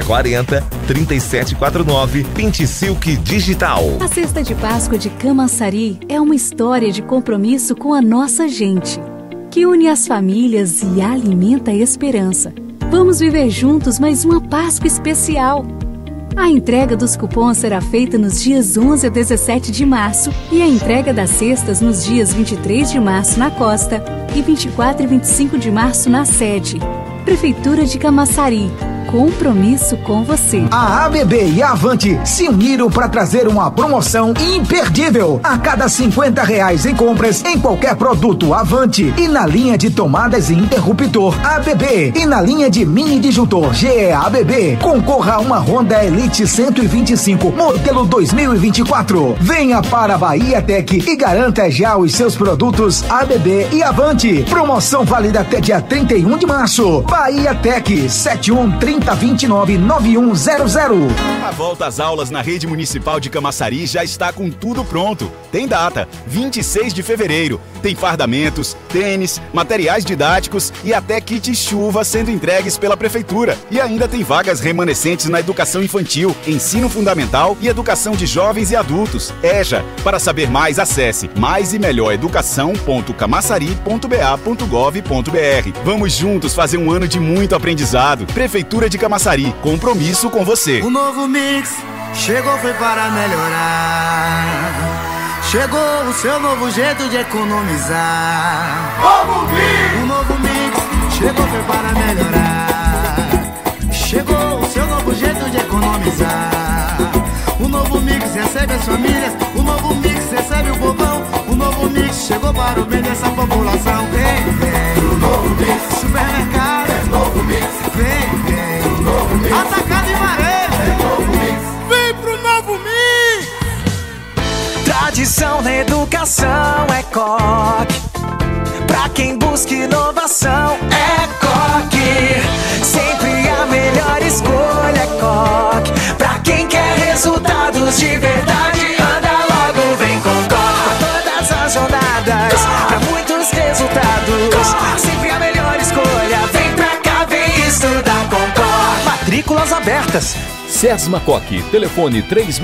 3040-3749. Pinte Silk Digital. A Cesta de Páscoa de Camaçari é uma história de compromisso com a nossa gente, que une as famílias e alimenta a esperança. Vamos viver juntos mais uma Páscoa especial. A entrega dos cupons será feita nos dias 11 a 17 de março e a entrega das cestas nos dias 23 de março na Costa e 24 e 25 de março na sede. Prefeitura de Camaçari. Compromisso com você. A ABB e a Avante se uniram para trazer uma promoção imperdível. A cada R$50 em compras em qualquer produto Avante e na linha de tomadas e interruptor ABB e na linha de mini disjuntor GE-ABB, concorra a uma Honda Elite 125 modelo 2024. Venha para a Bahia Tech e garanta já os seus produtos ABB e Avante. Promoção válida até dia 31 de março. Bahia Tech 7130299100. A volta às aulas na rede municipal de Camaçari já está com tudo pronto. Tem data, 26 de fevereiro. Tem fardamentos, tênis, materiais didáticos e até kits chuva sendo entregues pela prefeitura. E ainda tem vagas remanescentes na educação infantil, ensino fundamental e educação de jovens e adultos. EJA. Para saber mais, acesse maisemelhoreducação.camaçari.ba.gov.br. Vamos juntos fazer um ano de muito aprendizado. Prefeitura de Camaçari, compromisso com você. O novo Mix chegou, foi para melhorar. Chegou o seu novo jeito de economizar. Novo Mix! O novo Mix chegou, foi para melhorar. Chegou o seu novo jeito de economizar. O novo Mix recebe as famílias. O novo Mix recebe o povão. O novo Mix chegou para o bem dessa população. Vem, vem, o novo Mix. Supermercado, é novo Mix. Vem, vem, o novo Mix. Atacado e varejo, é novo Mix. Vem pro novo Mix. Tradição na educação é Coque. Pra quem busca inovação é Coque. Sempre a melhor escolha é Coque. Pra quem quer resultados de verdade, anda logo, vem com Coque. Todas as jornadas, pra muitos resultados. Sempre a melhor escolha, vem pra cá, vem estudar com Coque. Matrículas abertas. Sesma Coque, telefone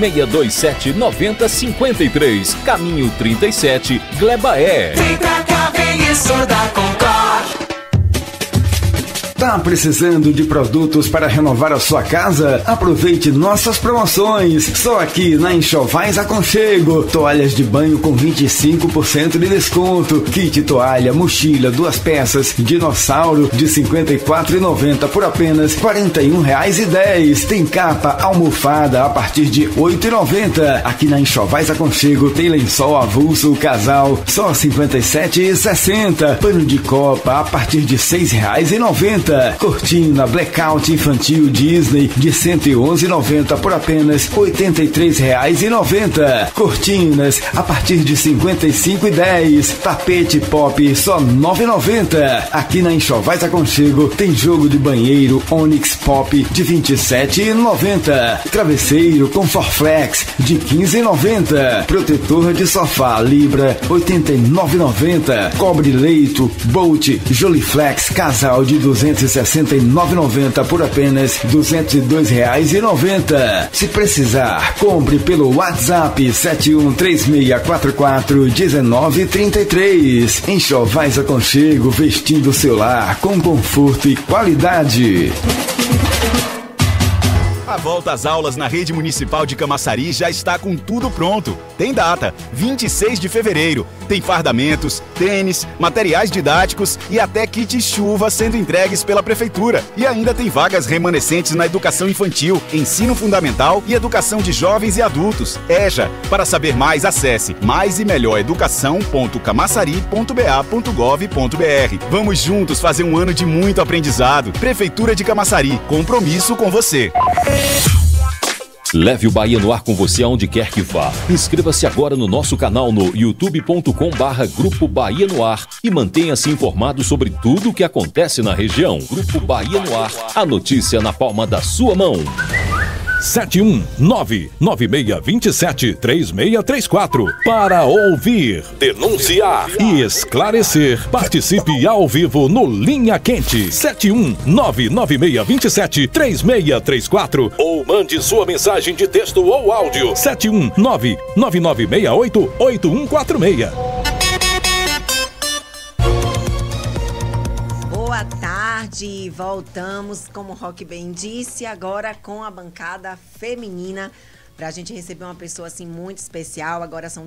3627-9053, caminho 37, Glebaé. Vem pra cá, vem estudar com Coque. Tá precisando de produtos para renovar a sua casa? Aproveite nossas promoções. Só aqui na Enxovais Aconchego. Toalhas de banho com 25% de desconto. Kit toalha, mochila, 2 peças, dinossauro de R$ 54,90 por apenas R$ 41,10. Tem capa almofada a partir de R$ 8,90. Aqui na Enxovais Aconchego tem lençol avulso casal só R$ 57,60. Pano de copa a partir de R$ 6,90. Cortina blackout infantil Disney de R$ 111,90 por apenas R$ 83,90. Cortinas a partir de R$ 55,10. Tapete pop só R$ 9,90. Aqui na Enxovais Aconchego tem jogo de banheiro Onix Pop de R$ 27,90. Travesseiro Comfortflex de R$ 15,90. Protetor de sofá Libra R$ 89,90. Cobre leito Bolt Joliflex casal de R$ 269,90 por apenas R$ 202,90. Se precisar, compre pelo WhatsApp 7136441933. Enxovais Aconchego, vestindo seu lar com conforto e qualidade. A volta às aulas na Rede Municipal de Camaçari já está com tudo pronto. Tem data, 26 de fevereiro. Tem fardamentos, tênis, materiais didáticos e até kit chuva sendo entregues pela Prefeitura. E ainda tem vagas remanescentes na educação infantil, ensino fundamental e educação de jovens e adultos. EJA. Para saber mais, acesse maisemelhoreducação.camaçari.ba.gov.br. Vamos juntos fazer um ano de muito aprendizado. Prefeitura de Camaçari, compromisso com você. Leve o Bahia no ar com você aonde quer que vá. Inscreva-se agora no nosso canal no youtube.com/Grupo Bahia no Ar e mantenha-se informado sobre tudo o que acontece na região. Grupo Bahia no Ar, a notícia na palma da sua mão. 71996273634. Para ouvir, denunciar e esclarecer, participe ao vivo no Linha Quente 71996273634 ou mande sua mensagem de texto ou áudio 71999688146. Boa tarde, voltamos, como o Rock bem disse, agora com a bancada feminina, pra gente receber uma pessoa assim muito especial. Agora são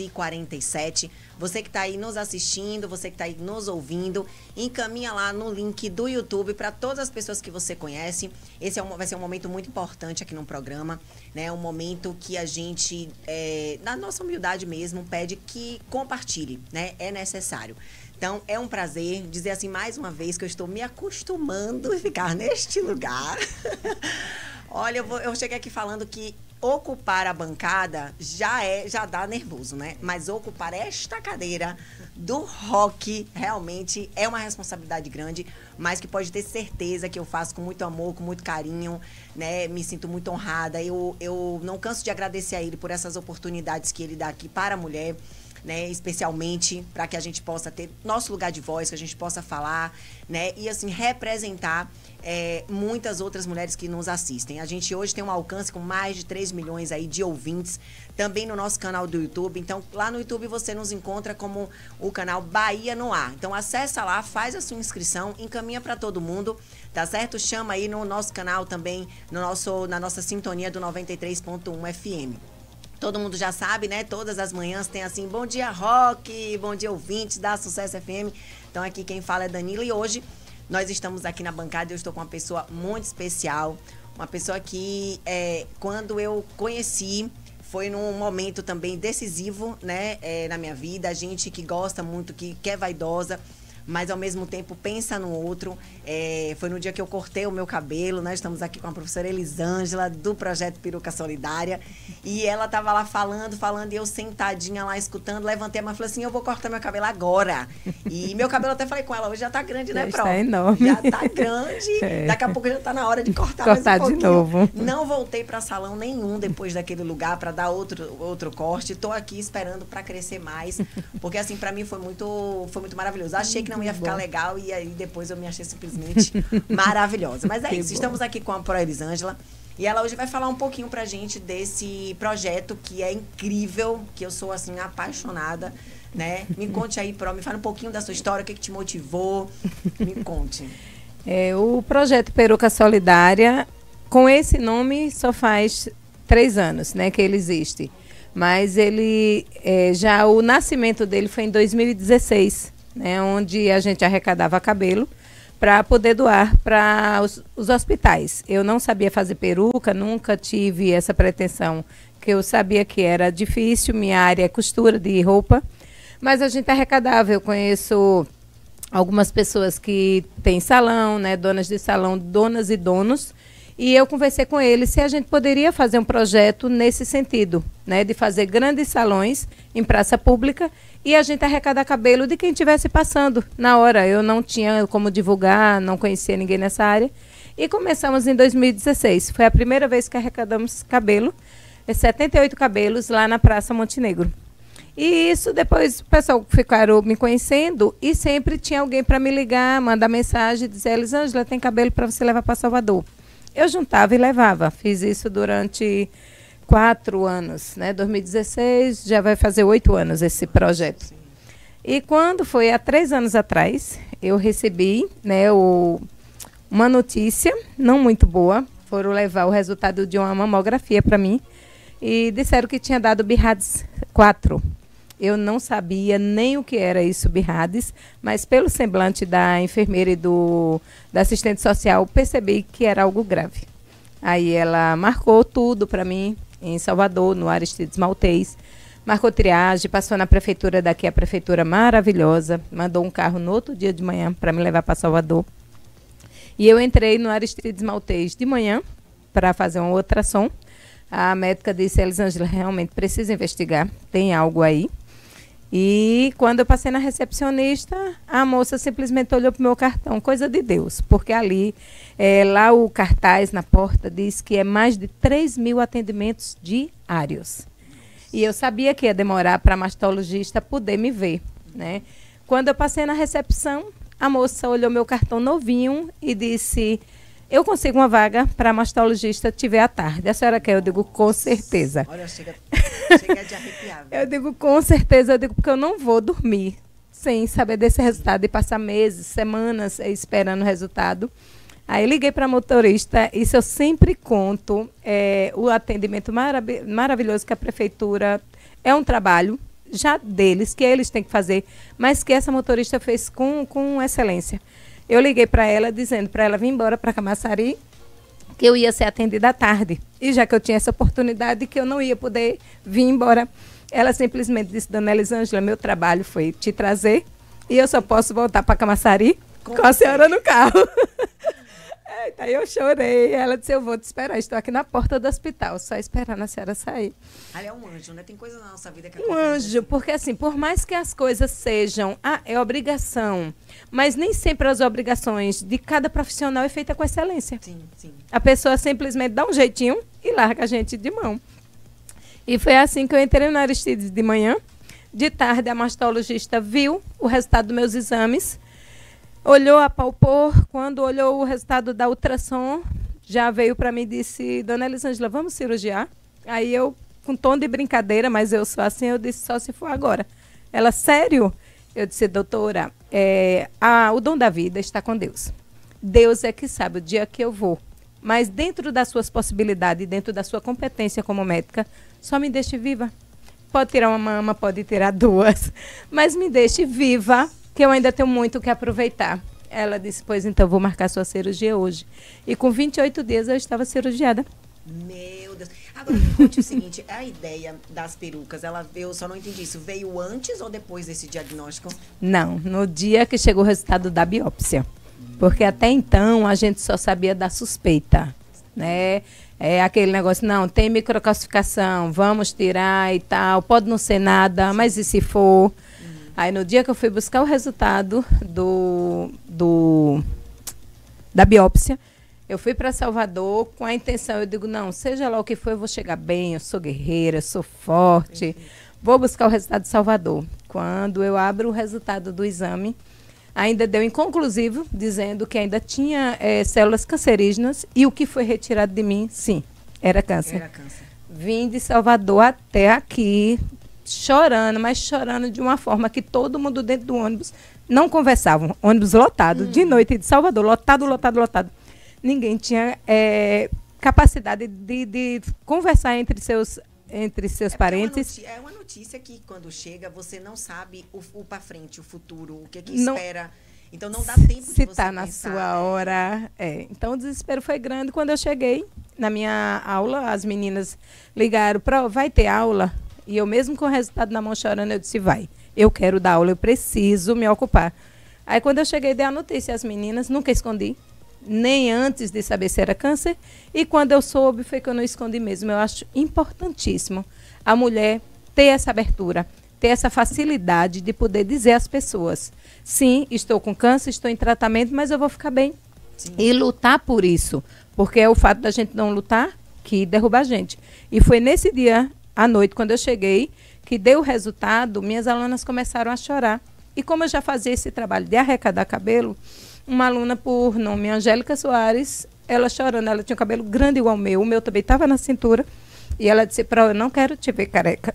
12h47. Você que tá aí nos assistindo, você que tá aí nos ouvindo, encaminha lá no link do YouTube para todas as pessoas que você conhece. Esse vai ser um momento muito importante aqui no programa, né? Um momento que a gente, na nossa humildade mesmo, pede que compartilhe, né? É necessário. Então, é um prazer dizer assim mais uma vez que eu estou me acostumando a ficar neste lugar. Olha, eu cheguei aqui falando que ocupar a bancada já dá nervoso, né? Mas ocupar esta cadeira do rock realmente é uma responsabilidade grande, mas que pode ter certeza que eu faço com muito amor, com muito carinho, né? Me sinto muito honrada. Eu não canso de agradecer a ele por essas oportunidades que ele dá aqui para a mulher, né, especialmente para que a gente possa ter nosso lugar de voz, que a gente possa falar, né, e assim representar muitas outras mulheres que nos assistem. A gente hoje tem um alcance com mais de 3 milhões aí de ouvintes, também no nosso canal do YouTube. Então, lá no YouTube você nos encontra como o canal Bahia no Ar. Então, acessa lá, faz a sua inscrição, encaminha para todo mundo, tá certo? Chama aí no nosso canal também, na nossa sintonia do 93.1 FM. Todo mundo já sabe, né? Todas as manhãs tem assim, bom dia rock, bom dia ouvintes da Sucesso FM. Então aqui quem fala é Danila e hoje nós estamos aqui na bancada e eu estou com uma pessoa muito especial. Uma pessoa que quando eu conheci foi num momento também decisivo, né? Na minha vida, a gente que gosta muito, que é vaidosa, mas ao mesmo tempo pensa no outro. Foi no dia que eu cortei o meu cabelo, né? Estamos aqui com a professora Elisângela, do Projeto Peruca Solidária, e ela estava lá falando, e eu sentadinha lá escutando, levantei a mão e falei assim, eu vou cortar meu cabelo agora. E meu cabelo, até falei com ela, hoje já tá grande, né, Pro? Está enorme. Já tá grande, daqui a pouco já tá na hora de cortar mais um de novo. Não voltei para salão nenhum depois daquele lugar para dar outro corte, tô aqui esperando para crescer mais, porque assim, para mim foi muito maravilhoso. Achei que não ia ficar legal e aí depois eu me achei simplesmente maravilhosa. Mas é isso, estamos aqui com a Pro Elisângela e ela hoje vai falar um pouquinho pra gente desse projeto que é incrível, que eu sou assim apaixonada, né? Me conte aí, Pro, me fala um pouquinho da sua história, o que te motivou, me conte. O projeto Peruca Solidária, com esse nome, só faz 3 anos, né, que ele existe. Mas ele, já o nascimento dele foi em 2016, né, onde a gente arrecadava cabelo para poder doar para os hospitais. Eu não sabia fazer peruca, nunca tive essa pretensão, que eu sabia que era difícil, minha área é costura de roupa, mas a gente arrecadava. Eu conheço algumas pessoas que têm salão, né, donas de salão, donas e donos, e eu conversei com eles se a gente poderia fazer um projeto nesse sentido, né, de fazer grandes salões em praça pública e a gente arrecadar cabelo de quem estivesse passando na hora. Eu não tinha como divulgar, não conhecia ninguém nessa área. E começamos em 2016. Foi a primeira vez que arrecadamos cabelo, 78 cabelos lá na Praça Montenegro. E isso depois o pessoal ficaram me conhecendo e sempre tinha alguém para me ligar, mandar mensagem, dizer: Elisângela, tem cabelo para você levar para Salvador. Eu juntava e levava. Fiz isso durante 4 anos, né? 2016, já vai fazer 8 anos esse projeto. Sim. E quando foi há 3 anos atrás, eu recebi, né, uma notícia não muito boa. Foram levar o resultado de uma mamografia para mim e disseram que tinha dado BIRADS 4. Eu não sabia nem o que era isso, BIRADS, mas pelo semblante da enfermeira e da assistente social, percebi que era algo grave. Aí ela marcou tudo para mim, em Salvador, no Aristides Maltês. Marcou triagem, passou na prefeitura daqui, a prefeitura maravilhosa, mandou um carro no outro dia de manhã para me levar para Salvador. E eu entrei no Aristides Maltês de manhã para fazer uma ultrassom. A médica disse: Elisângela, realmente precisa investigar, tem algo aí. E quando eu passei na recepcionista, a moça simplesmente olhou para o meu cartão, coisa de Deus, porque ali, lá o cartaz na porta diz que é mais de 3.000 atendimentos diários. E eu sabia que ia demorar para a mastologista poder me ver, né? Quando eu passei na recepção, a moça olhou meu cartão novinho e disse: eu consigo uma vaga para a mastologista tiver à tarde. A senhora quer? Eu digo, com certeza. Olha, chega de arrepiar. Eu digo, com certeza. Eu digo, porque eu não vou dormir sem saber desse resultado e passar meses, semanas esperando o resultado. Aí liguei para a motorista. Isso eu sempre conto. O atendimento maravilhoso que a prefeitura é um trabalho já deles, que eles têm que fazer, mas que essa motorista fez com excelência. Eu liguei para ela dizendo para ela vir embora para Camaçari, que eu ia ser atendida à tarde. E já que eu tinha essa oportunidade, que eu não ia poder vir embora, ela simplesmente disse: dona Elisângela, meu trabalho foi te trazer e eu só posso voltar para Camaçari com a senhora no carro. Aí eu chorei. Ela disse: eu vou te esperar, estou aqui na porta do hospital, só esperando a senhora sair. Ali é um anjo, né? Tem coisa na nossa vida que um anjo, assim. Porque assim, por mais que as coisas sejam, é obrigação, mas nem sempre as obrigações de cada profissional é feita com excelência. Sim, sim. A pessoa simplesmente dá um jeitinho e larga a gente de mão. E foi assim que eu entrei no Aristides de manhã. De tarde, a mastologista viu o resultado dos meus exames, olhou, apalpou. Quando olhou o resultado da ultrassom, já veio para mim e disse: dona Elisângela, vamos cirurgiar? Aí eu, com tom de brincadeira, mas eu sou assim, eu disse: só se for agora. Ela: sério? Eu disse: doutora, o dom da vida está com Deus. Deus é que sabe o dia que eu vou. Mas dentro das suas possibilidades, dentro da sua competência como médica, só me deixe viva. Pode tirar uma mama, pode tirar 2, mas me deixe viva, que eu ainda tenho muito que aproveitar. Ela disse: pois então, vou marcar sua cirurgia hoje. E com 28 dias eu estava cirurgiada. Meu Deus. Agora, me conte o seguinte, a ideia das perucas, eu só não entendi isso, veio antes ou depois desse diagnóstico? Não, no dia que chegou o resultado da biópsia. Porque até então a gente só sabia da suspeita, né? Aquele negócio: não, tem microcalcificação, vamos tirar e tal, pode não ser nada, mas e se for? Aí no dia que eu fui buscar o resultado da biópsia, eu fui para Salvador com a intenção, eu digo: não, seja lá o que for, eu vou chegar bem, eu sou guerreira, eu sou forte, vou buscar o resultado de Salvador. Quando eu abro o resultado do exame, ainda deu inconclusivo, dizendo que ainda tinha células cancerígenas e o que foi retirado de mim, sim, era câncer. Era câncer. Vim de Salvador até aqui, chorando, mas chorando de uma forma que todo mundo dentro do ônibus não conversavam. Ônibus lotado, de noite, de Salvador, lotado, lotado, lotado. Ninguém tinha capacidade de conversar entre seus parentes. É uma notícia que, quando chega, você não sabe o para frente, o futuro, o que espera. Então, não dá tempo de se você tá na sua hora. Então, o desespero foi grande. Quando eu cheguei na minha aula, as meninas ligaram para vai ter aula? E eu, mesmo com o resultado na mão chorando, eu disse, vai. Eu quero dar aula, eu preciso me ocupar. Aí, quando eu cheguei, dei a notícia às meninas, nunca escondi. Nem antes de saber se era câncer. E quando eu soube, foi que eu não escondi mesmo. Eu acho importantíssimo a mulher ter essa abertura, ter essa facilidade de poder dizer às pessoas, sim, estou com câncer, estou em tratamento, mas eu vou ficar bem. Sim. E lutar por isso. Porque é o fato da gente não lutar que derruba a gente. E foi nesse dia, à noite, quando eu cheguei, que deu o resultado, minhas alunas começaram a chorar. E como eu já fazia esse trabalho de arrecadar cabelo, uma aluna por nome Angélica Soares, ela chorando, ela tinha um cabelo grande igual o meu também estava na cintura, e ela disse, eu não quero te ver careca.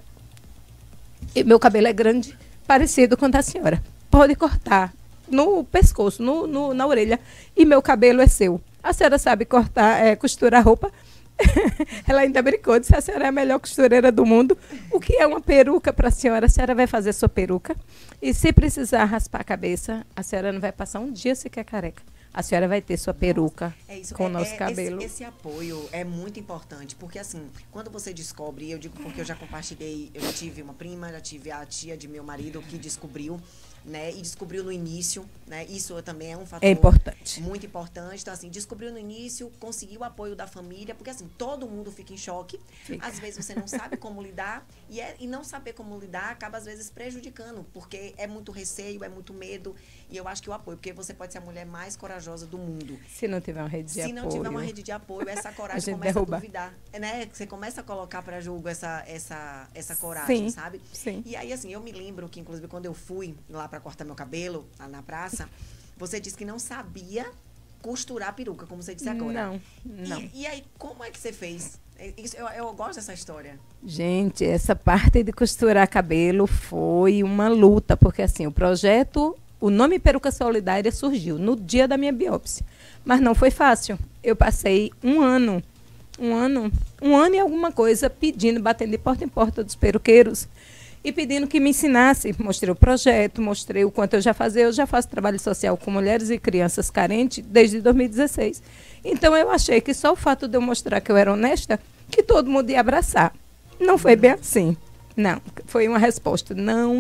E meu cabelo é grande, parecido com o da senhora. Pode cortar no pescoço, na orelha, e meu cabelo é seu. A senhora sabe cortar, costurar roupa? Ela ainda brincou, disse, a senhora é a melhor costureira do mundo. O que é uma peruca para a senhora? A senhora vai fazer sua peruca. E se precisar raspar a cabeça, a senhora não vai passar um dia sequer careca. A senhora vai ter sua peruca com o nosso cabelo. Esse apoio é muito importante, porque assim, quando você descobre, eu digo porque eu já compartilhei, eu já tive uma prima, já tive a tia de meu marido que descobriu, né, e descobriu no início, né, isso também é um fator importante. Muito importante. Então, assim, descobriu no início, conseguiu o apoio da família, porque assim, todo mundo fica em choque, às vezes você não sabe como lidar, e não saber como lidar acaba às vezes prejudicando, porque é muito receio, é muito medo, e eu acho que o apoio, porque você pode ser a mulher mais corajosa do mundo. Se não tiver uma rede de apoio. Se não tiver uma rede de apoio, essa coragem começa a duvidar, né? Você começa a colocar para jogo essa coragem, sabe? Sim. E aí, assim, eu me lembro que, inclusive, quando eu fui lá para cortar meu cabelo, lá na praça, você disse que não sabia costurar a peruca, como você disse agora. Não. E aí, como é que você fez? Eu gosto dessa história. Gente, essa parte de costurar cabelo foi uma luta, porque assim, o nome Peruca Solidária surgiu no dia da minha biópsia, mas não foi fácil. Eu passei um ano e alguma coisa pedindo, batendo de porta em porta dos peruqueiros e pedindo que me ensinasse. Mostrei o projeto, mostrei o quanto eu já fazia. Eu já faço trabalho social com mulheres e crianças carentes desde 2016. Então, eu achei que só o fato de eu mostrar que eu era honesta, que todo mundo ia abraçar. Não foi bem assim. Não, foi uma resposta. Não.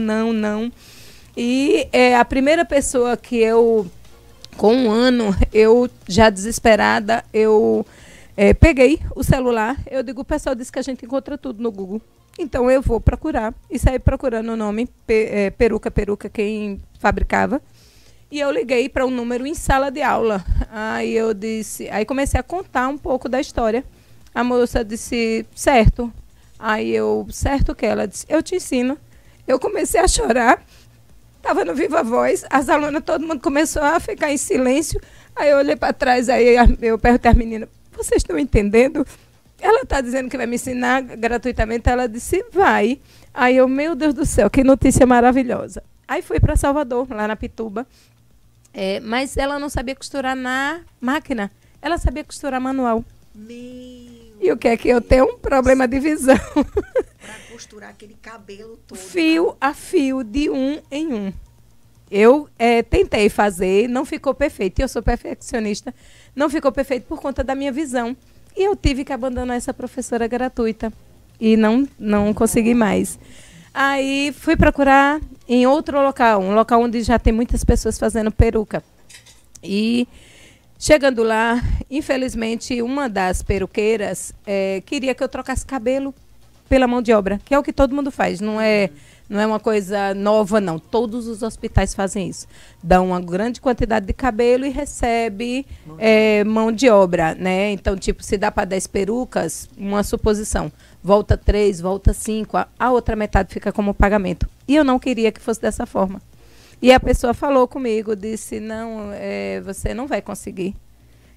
E a primeira pessoa que eu, com um ano, eu já desesperada, eu peguei o celular, eu digo, o pessoal disse que a gente encontra tudo no Google. Então, eu vou procurar. E saí procurando o nome, peruca, quem fabricava. E eu liguei para um número em sala de aula. Aí comecei a contar um pouco da história. A moça disse, certo. Aí certo que ela disse, eu te ensino. Eu comecei a chorar. Estava no Viva Voz. As alunas, todo mundo começou a ficar em silêncio. Aí eu olhei para trás, aí eu perguntei à menina, vocês estão entendendo? Ela está dizendo que vai me ensinar gratuitamente. Ela disse, vai. Aí meu Deus do céu, que notícia maravilhosa. Aí fui para Salvador, lá na Pituba. Mas ela não sabia costurar na máquina. Ela sabia costurar manual. E o que é que eu tenho? Um problema de visão. Para costurar aquele cabelo todo. Fio a fio, de um em um. Eu tentei fazer, não ficou perfeito. Eu sou perfeccionista. Não ficou perfeito por conta da minha visão. E eu tive que abandonar essa professora gratuita. E não consegui mais. Aí fui procurar em outro local, um local onde já tem muitas pessoas fazendo peruca. E chegando lá, infelizmente, uma das peruqueiras queria que eu trocasse cabelo pela mão de obra, que é o que todo mundo faz, não é uma coisa nova, não. Todos os hospitais fazem isso. Dão uma grande quantidade de cabelo e recebe mão de obra, né? Então, tipo, se dá para 10 perucas, uma suposição. Volta 3, volta 5, a outra metade fica como pagamento. E eu não queria que fosse dessa forma. E a pessoa falou comigo, disse, não, você não vai conseguir.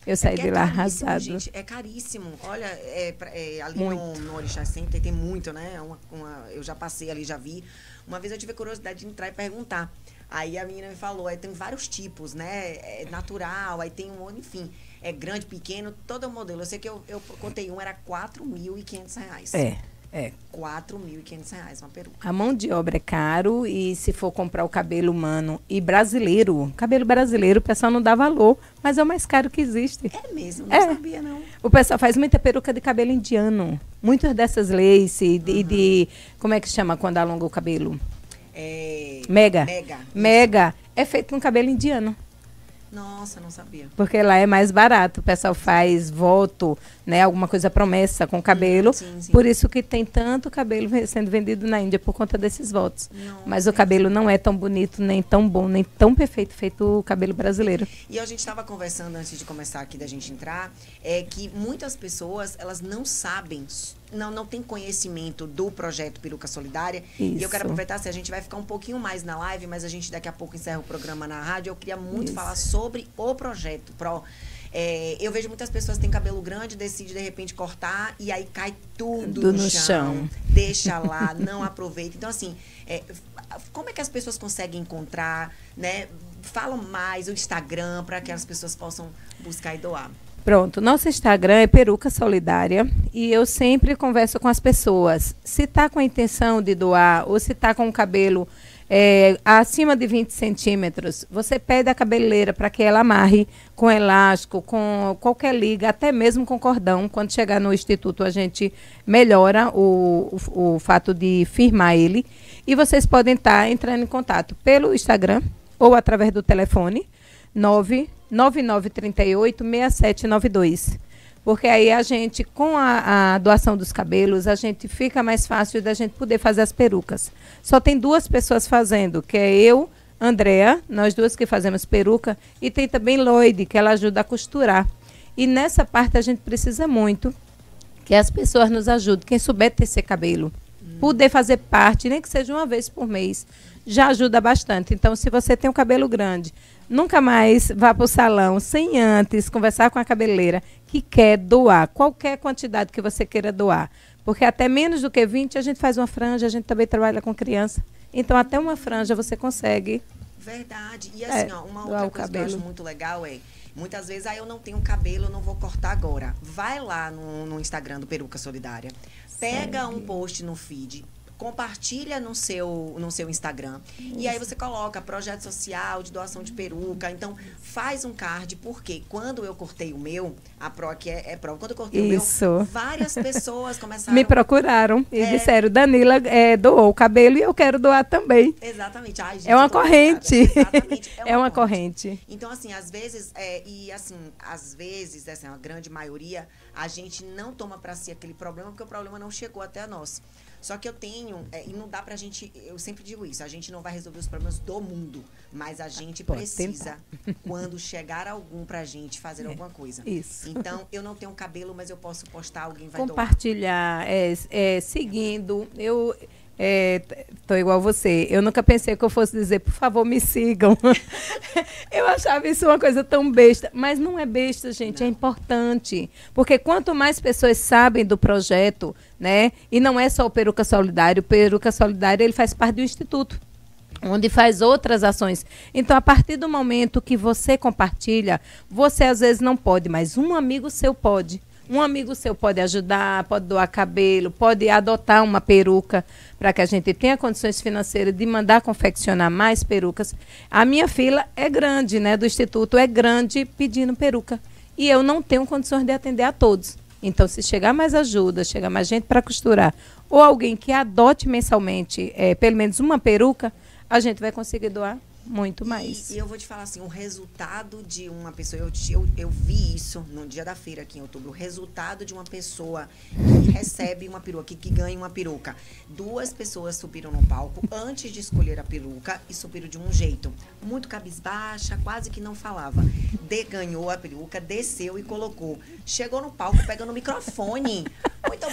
Eu saí de lá caríssimo, arrasado. gente, é caríssimo. Olha, ali Muito. no Orixá Center tem muito, né? Eu já passei ali, já vi. Uma vez eu tive a curiosidade de entrar e perguntar. Aí a menina me falou, tem vários tipos, né? É natural, aí tem enfim, é grande, pequeno, todo o modelo. Eu sei que eu contei era R$4.500. É. R$4.500 uma peruca. A mão de obra é caro e se for comprar o cabelo humano e brasileiro, cabelo brasileiro, o pessoal não dá valor, mas é o mais caro que existe. É mesmo, não sabia não. O pessoal faz muita peruca de cabelo indiano. Muitas dessas lace de como é que chama quando alonga o cabelo? Mega. É feito com cabelo indiano. Nossa, não sabia. Porque lá é mais barato. O pessoal faz voto, né? Alguma coisa promessa com cabelo. Sim. Por isso que tem tanto cabelo sendo vendido na Índia, por conta desses votos. Mas o cabelo não é tão bonito, nem tão bom, nem tão perfeito feito o cabelo brasileiro. E a gente estava conversando antes de começar aqui, da gente entrar, que muitas pessoas, elas não sabem, não tem conhecimento do projeto Peruca Solidária. Isso. E eu quero aproveitar, a gente vai ficar um pouquinho mais na live, mas a gente daqui a pouco encerra o programa na rádio. Eu queria muito falar sobre o projeto eu vejo muitas pessoas que têm cabelo grande, decidem de repente cortar e aí cai tudo no chão. Deixa lá, não aproveita. Então, assim, como é que as pessoas conseguem encontrar, né? Falam mais o Instagram para que as pessoas possam buscar e doar. Pronto, nosso Instagram é Peruca Solidária e eu sempre converso com as pessoas. Se está com a intenção de doar ou se está com o cabelo acima de 20 centímetros, você pede a cabeleireira para que ela amarre com elástico, com qualquer liga, até mesmo com cordão. Quando chegar no instituto, a gente melhora o fato de firmar ele. E vocês podem estar entrando em contato pelo Instagram ou através do telefone 99938-6792. Porque aí a gente, com a doação dos cabelos, a gente fica mais fácil da gente poder fazer as perucas. Só tem 2 pessoas fazendo, que é eu, Andréa, nós 2 que fazemos peruca, e tem também Lloyd, que ela ajuda a costurar. E nessa parte a gente precisa muito que as pessoas nos ajudem, quem souber tecer cabelo. Poder fazer parte, nem que seja uma vez por mês, já ajuda bastante. Então, se você tem um cabelo grande, nunca mais vá para o salão sem antes conversar com a cabeleireira que quer doar, qualquer quantidade que você queira doar. Porque até menos do que 20 a gente faz uma franja, a gente também trabalha com criança. Então, até uma franja você consegue. Verdade. E assim, uma outra coisa que eu acho muito legal muitas vezes, eu não tenho cabelo, eu não vou cortar agora. Vai lá no Instagram do Peruca Solidária, pega um post no feed, compartilha no seu Instagram. E aí você coloca projeto social de doação de peruca. Então, faz um card, porque quando eu cortei o meu, a Pro aqui é prova, quando eu cortei o meu, várias pessoas começaram... Me procuraram e disseram, Danila doou o cabelo e eu quero doar também. Exatamente. Ai, gente, é uma corrente. Exatamente. É uma corrente. Então, assim, às vezes, a grande maioria, a gente não toma para si aquele problema, porque o problema não chegou até nós. Só que eu tenho, e não dá pra gente, eu sempre digo isso, a gente não vai resolver os problemas do mundo, mas a gente precisa, quando chegar algum pra gente, fazer alguma coisa. Isso. Então, eu não tenho cabelo, mas eu posso postar, alguém vai compartilhar, seguindo, tô igual você. Eu nunca pensei que eu fosse dizer, por favor, me sigam. Eu achava isso uma coisa tão besta. Mas não é besta, gente, é importante. Porque quanto mais pessoas sabem do projeto, né? E não é só o Peruca Solidário. O Peruca Solidário, ele faz parte do Instituto, onde faz outras ações. Então, a partir do momento que você compartilha, você às vezes não pode, mas um amigo seu pode. Um amigo seu pode ajudar, pode doar cabelo, pode adotar uma peruca para que a gente tenha condições financeiras de mandar confeccionar mais perucas. A minha fila é grande, né, do Instituto, é grande pedindo peruca. E eu não tenho condições de atender a todos. Então, se chegar mais ajuda, chegar mais gente para costurar, ou alguém que adote mensalmente pelo menos uma peruca, a gente vai conseguir doar muito mais. E eu vou te falar assim, o resultado de uma pessoa, eu vi isso no dia da feira aqui em outubro, o resultado de uma pessoa que recebe uma peruca, que ganha uma peruca. 2 pessoas subiram no palco antes de escolher a peruca e subiram de um jeito, muito cabisbaixa, quase que não falava. Ganhou a peruca, desceu e colocou. Chegou no palco pegando o microfone. Muito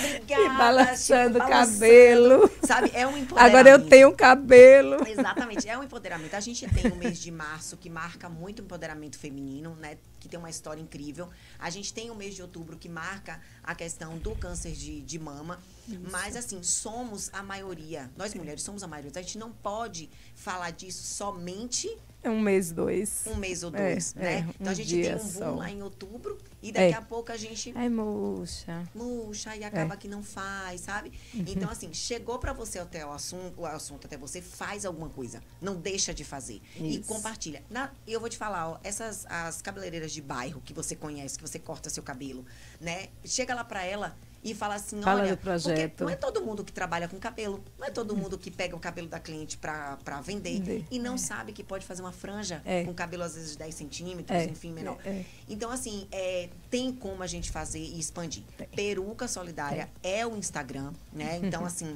obrigada. E balançando o tipo, cabelo. Sabe, é um empoderamento. Agora eu tenho um cabelo. Exatamente, é um empoderamento. A gente tem o mês de março, que marca muito o empoderamento feminino, né? Que tem uma história incrível. A gente tem o mês de outubro, que marca a questão do câncer de mama. Isso. Mas, assim, somos a maioria. Nós mulheres somos a maioria. A gente não pode falar disso somente... Um mês, dois. Um mês ou dois, né? Então a gente tem um boom lá em outubro e daqui a pouco a gente... Ai, murcha. Murcha e acaba que não faz, sabe? Então, assim, chegou pra você até o assunto até você, faz alguma coisa. Não deixa de fazer. Isso. E compartilha. Eu vou te falar, ó, as cabeleireiras de bairro que você conhece, que você corta seu cabelo, né? Chega lá pra ela... E fala assim, fala olha, do projeto. Porque não é todo mundo que trabalha com cabelo, não é todo mundo que pega o cabelo da cliente pra vender e não sabe que pode fazer uma franja com cabelo às vezes de 10 centímetros, enfim, menor. Então, assim, tem como a gente fazer e expandir. Peruca Solidária é o Instagram, né? Então, assim,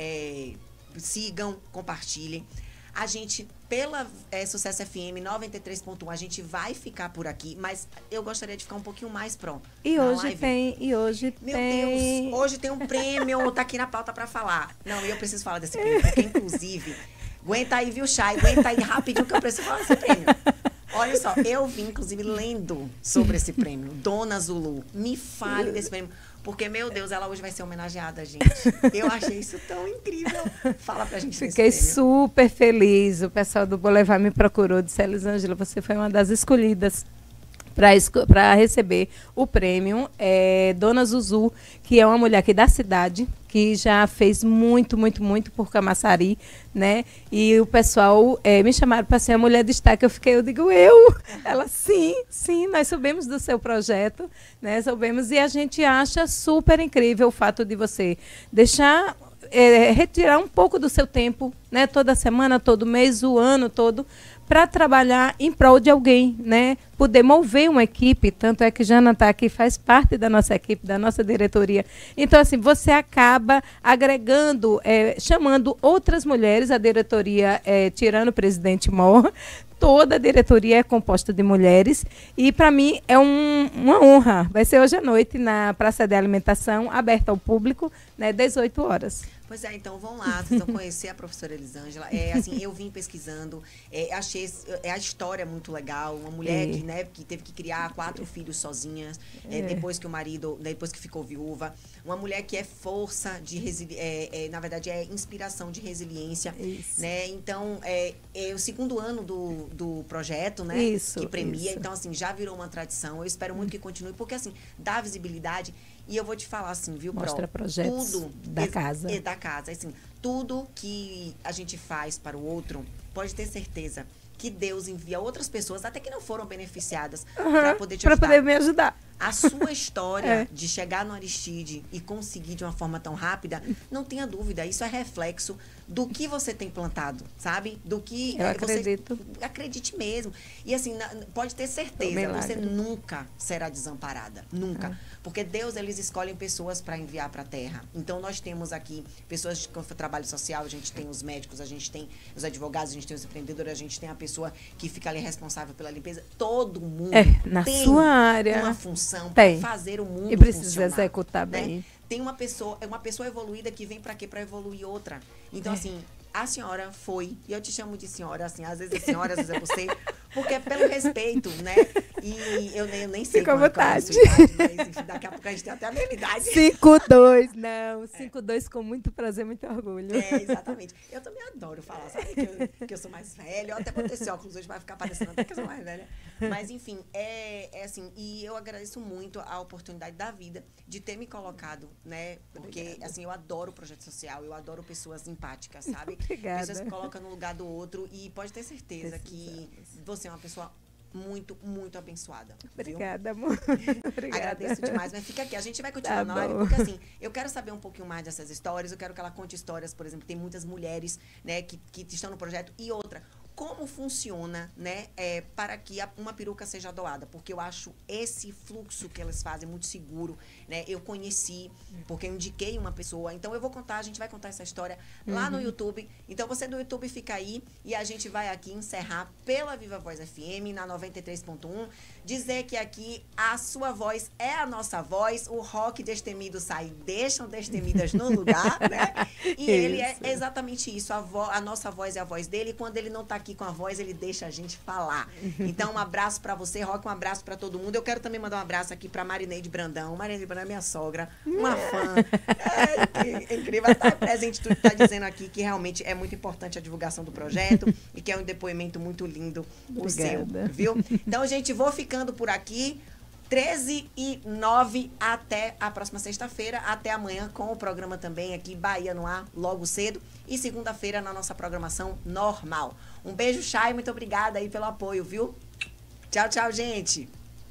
sigam, compartilhem. A gente, pela Sucesso FM 93.1, a gente vai ficar por aqui, mas eu gostaria de ficar um pouquinho mais pronto. E hoje live. tem, Meu Deus, hoje tem um prêmio, tá aqui na pauta pra falar. Não, eu preciso falar desse prêmio, porque inclusive, aguenta aí, viu, Chay? Aguenta aí rapidinho que eu preciso falar desse prêmio. Olha só, eu vim, inclusive, lendo sobre esse prêmio. Dona Zulu, me fale desse prêmio. Porque, meu Deus, ela hoje vai ser homenageada, gente. Eu achei isso tão incrível. Fala pra gente. Fiquei super feliz. O pessoal do Boulevard me procurou, disse, Elisângela, você foi uma das escolhidas para receber o prêmio. Dona Zuzu, que é uma mulher aqui da cidade, que já fez muito, muito, muito por Camaçari, né? E o pessoal me chamaram para ser a mulher de destaque. Eu digo, ela, sim, nós soubemos do seu projeto, né? Soubemos, e a gente acha super incrível o fato de você deixar, retirar um pouco do seu tempo, né? Toda semana, todo mês, o ano todo, para trabalhar em prol de alguém, né? Poder mover uma equipe, tanto é que Jana está aqui, faz parte da nossa equipe, da nossa diretoria. Então, assim, você acaba agregando, chamando outras mulheres, a diretoria, tirando o presidente Mor, toda a diretoria é composta de mulheres, e para mim é uma honra. Vai ser hoje à noite na Praça de Alimentação, aberta ao público, né, 18 horas. Pois é, então vão lá, vocês vão conhecer a professora Elisângela. Assim, eu vim pesquisando, achei a história muito legal. Uma mulher que teve que criar 4 filhos sozinhas, depois que o marido, depois que ficou viúva. Uma mulher que é força de na verdade, é inspiração de resiliência. Isso. Né? Então, é o 2º ano do projeto, né? Isso, que premia. Isso. Então, assim, já virou uma tradição. Eu espero muito que continue, porque, assim, dá visibilidade. E eu vou te falar assim, viu, Mostra projetos tudo da casa. Da casa. Assim, tudo que a gente faz para o outro, pode ter certeza que Deus envia outras pessoas, até que não foram beneficiadas, para poder te ajudar. Para poder me ajudar. A sua história de chegar no Aristide e conseguir de uma forma tão rápida, não tenha dúvida, isso é reflexo do que você tem plantado, sabe? Do que eu acredito. Você acredite mesmo. E assim, pode ter certeza, você nunca será desamparada, nunca. Porque Deus, eles escolhem pessoas para enviar para a terra. Então nós temos aqui pessoas com trabalho social, a gente tem os médicos, a gente tem os advogados, a gente tem os empreendedores, a gente tem a pessoa que fica ali responsável pela limpeza. Todo mundo na tem sua área uma função para fazer o mundo e precisa funcionar, executar né? bem. Tem uma pessoa evoluída que vem para quê? Para evoluir outra. Então, assim, a senhora foi, e eu te chamo de senhora, assim, às vezes é senhora, às vezes é você, porque é pelo respeito, né? E eu nem sei qual é a sua idade, mas enfim, daqui a pouco a gente tem até a mesma idade. 5'2", não, 5'2", com muito prazer, muito orgulho. Exatamente. Eu também adoro falar, sabe, que eu sou mais velha, eu até botei esse óculos hoje, vai ficar parecendo até que eu sou mais velha. Mas, enfim, é assim, e eu agradeço muito a oportunidade da vida de ter me colocado, né? Porque, assim, eu adoro projeto social, eu adoro pessoas empáticas, sabe? Obrigada. Pessoas que colocam no lugar do outro, e pode ter certeza que você é uma pessoa muito, muito abençoada. Obrigada, amor. Obrigada. Agradeço demais, mas fica aqui, a gente vai continuar na live, porque assim, eu quero saber um pouquinho mais dessas histórias, eu quero que ela conte histórias, por exemplo, tem muitas mulheres, né, que estão no projeto, e outra, como funciona, né, para que uma peruca seja doada, porque eu acho esse fluxo que elas fazem muito seguro, né? Eu conheci, porque eu indiquei uma pessoa, então eu vou contar, a gente vai contar essa história lá no YouTube. Então você do YouTube fica aí e a gente vai aqui encerrar pela Viva Voz FM na 93.1, dizer que aqui a sua voz é a nossa voz, o rock destemido sai, deixam destemidas no lugar, né? E ele é exatamente isso, a nossa voz é a voz dele, e quando ele não tá aqui com a voz, ele deixa a gente falar. Então, um abraço pra você, Rock, um abraço pra todo mundo. Eu quero também mandar um abraço aqui pra Marineide Brandão. Marineide Brandão é minha sogra, uma fã. É incrível. Ela tá presente, tudo que tá dizendo aqui, que realmente é muito importante a divulgação do projeto e que é um depoimento muito lindo o seu, viu? Então, gente, vou ficando por aqui. 13h09 até a próxima sexta-feira, até amanhã com o programa também aqui, Bahia no Ar, logo cedo, e segunda-feira na nossa programação normal. Um beijo, Chay, muito obrigada aí pelo apoio, viu? Tchau, tchau, gente.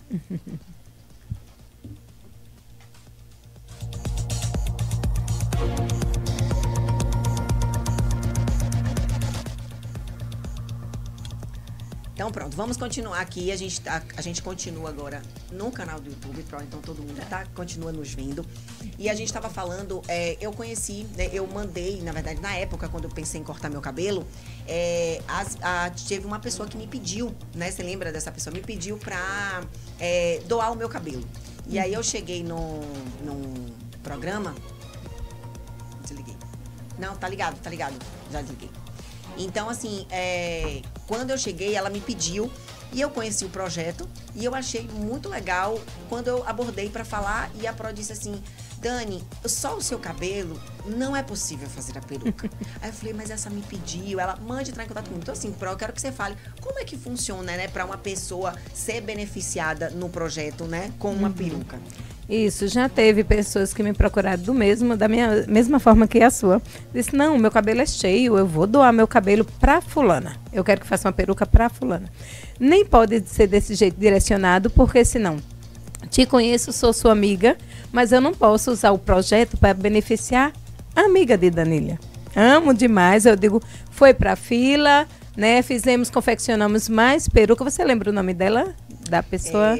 Então pronto, vamos continuar aqui, a gente continua agora no canal do YouTube, então todo mundo continua nos vendo. E a gente estava falando, eu conheci, né, eu mandei, na verdade, na época, quando eu pensei em cortar meu cabelo, teve uma pessoa que me pediu, né, você lembra dessa pessoa? Me pediu pra doar o meu cabelo. E aí eu cheguei num programa, desliguei. Não, tá ligado, já desliguei. Então, assim, quando eu cheguei, ela me pediu e eu conheci o projeto e eu achei muito legal quando eu abordei para falar e a Pro disse assim, Dani, só o seu cabelo não é possível fazer a peruca. Aí eu falei, mas essa me pediu, ela mande entrar em contato comigo. Então, assim, Pro, eu quero que você fale como é que funciona, né, para uma pessoa ser beneficiada no projeto, né, com uma peruca. Isso, já teve pessoas que me procuraram da mesma forma que a sua. Disse, não, meu cabelo é cheio, eu vou doar meu cabelo pra fulana. Eu quero que faça uma peruca pra fulana. Nem pode ser desse jeito direcionado, porque senão, te conheço, sou sua amiga, mas eu não posso usar o projeto para beneficiar a amiga de Danília. Amo demais, eu digo, foi pra fila, né, confeccionamos mais peruca. Você lembra o nome dela? Da pessoa?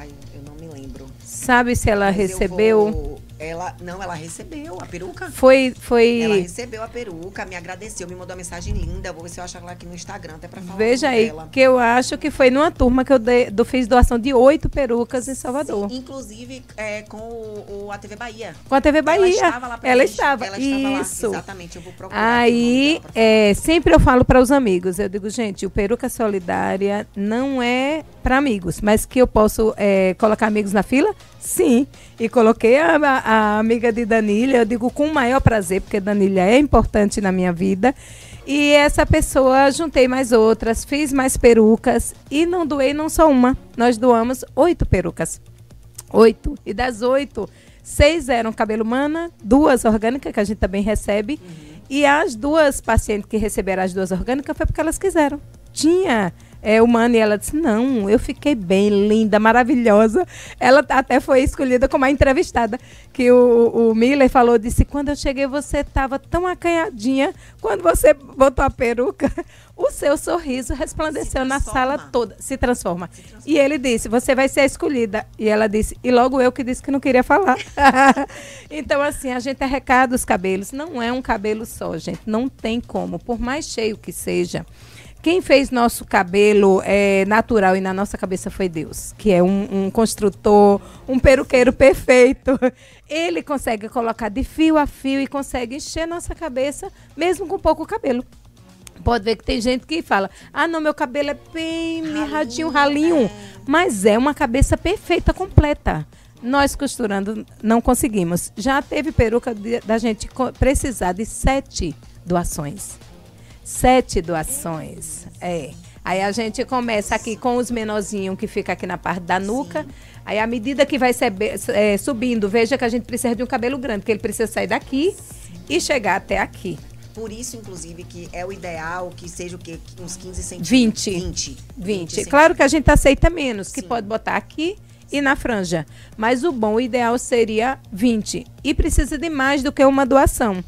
Sabe se ela recebeu? Ela recebeu a peruca. Foi. Ela recebeu a peruca, me agradeceu, me mandou uma mensagem linda. Vou ver se eu acho ela aqui no Instagram, até pra falar. Veja aí, dela. Que eu acho que foi numa turma que eu fiz doação de 8 perucas em Salvador. Sim, inclusive com a TV Bahia. Com a TV Bahia. Ela estava lá pra ela gente. estava. Ela estava Isso. Lá. Exatamente, eu vou procurar. Aí, sempre eu falo para os amigos, eu digo, gente, o Peruca Solidária não é para amigos, mas que eu posso colocar amigos na fila? Sim. E coloquei a amiga de Danília, eu digo com o maior prazer, porque Danília é importante na minha vida. E essa pessoa, juntei mais outras, fiz mais perucas e não doei não só uma. Nós doamos 8 perucas. 8. E das 8, 6 eram cabelo humana, 2 orgânicas, que a gente também recebe. E as 2 pacientes que receberam as 2 orgânicas foi porque elas quiseram. Tinha humana e ela disse, não, eu fiquei bem linda, maravilhosa. Ela até foi escolhida como a entrevistada, que o Miller falou, disse, quando eu cheguei você estava tão acanhadinha, quando você botou a peruca, o seu sorriso resplandeceu na sala toda, se transforma. E ele disse, você vai ser a escolhida. E ela disse, e logo eu que disse que não queria falar. Então, assim, a gente arrecada os cabelos, não é um cabelo só, gente, não tem como, por mais cheio que seja. Quem fez nosso cabelo natural e na nossa cabeça foi Deus, que é um construtor, um peruqueiro perfeito. Ele consegue colocar de fio a fio e consegue encher nossa cabeça, mesmo com pouco cabelo. Pode ver que tem gente que fala, não, meu cabelo é bem mirradinho, ralinho. Mas é uma cabeça perfeita, completa. Nós costurando não conseguimos. Já teve peruca da gente precisar de 7 doações. 7 doações. Aí a gente começa aqui com os menorzinhos que fica aqui na parte da nuca. Sim. Aí à medida que vai subindo, veja que a gente precisa de um cabelo grande, porque ele precisa sair daqui e chegar até aqui. Por isso, inclusive, que é o ideal que seja o quê? Uns 15 centímetros. 20. Claro que a gente aceita menos, que pode botar aqui e na franja. Mas o ideal seria 20. E precisa de mais do que uma doação.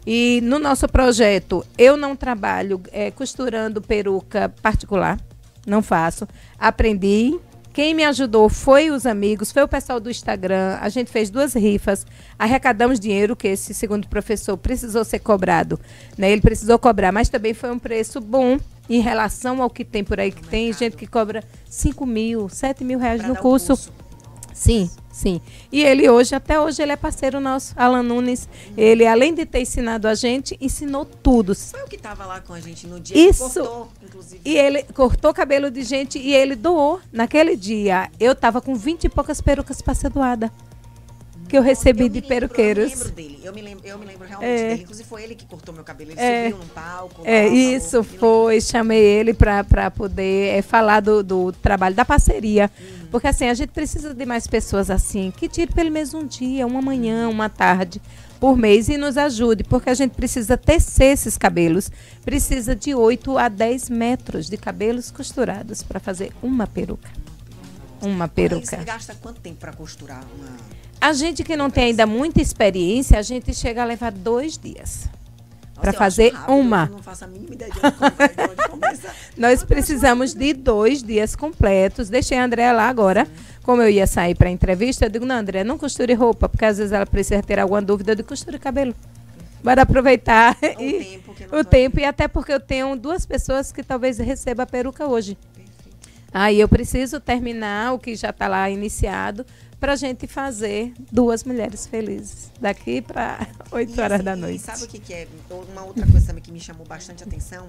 E no nosso projeto, eu não trabalho costurando peruca particular, não faço. Aprendi. Quem me ajudou foi os amigos, foi o pessoal do Instagram. A gente fez 2 rifas, arrecadamos dinheiro, que esse segundo professor precisou ser cobrado, né? Ele precisou cobrar, mas também foi um preço bom em relação ao que tem por aí, que tem gente que cobra 5 mil, 7 mil reais no curso. Sim, sim. E ele hoje, até hoje, ele é parceiro nosso, Alan Nunes. Ele, além de ter ensinado a gente, ensinou tudo. Foi o que estava lá com a gente no dia. Isso. Que cortou, inclusive. E ele cortou cabelo de gente e ele doou. Naquele dia, eu estava com 20 e poucas perucas para ser doada. Que eu recebi de peruqueiros. Eu me lembro dele. Eu me lembro realmente dele. Inclusive, foi ele que cortou meu cabelo. Ele subiu num palco. Isso foi. Chamei ele para poder falar do trabalho, da parceria. Porque assim, a gente precisa de mais pessoas assim, que tire pelo menos um dia, uma manhã, uma tarde por mês e nos ajude. Porque a gente precisa tecer esses cabelos. Precisa de 8 a 10 metros de cabelos costurados para fazer uma peruca. Uma peruca. Você gasta quanto tempo para costurar uma... A gente que não tem ainda muita experiência, a gente chega a levar 2 dias para fazer rápido, uma. Eu não faço a mínima ideia de onde começar. Nós precisamos de 2 dias completos. Deixei a Andréa lá agora. Como eu ia sair para a entrevista, eu digo, não, Andréa, não costure roupa, porque às vezes ela precisa ter alguma dúvida de costura cabelo. Bora aproveitar o tempo. E até porque eu tenho 2 pessoas que talvez recebam a peruca hoje. Aí eu preciso terminar o que já está lá iniciado, para a gente fazer 2 mulheres felizes, daqui para 8 horas da noite. E sabe o que é? Uma outra coisa também que me chamou bastante atenção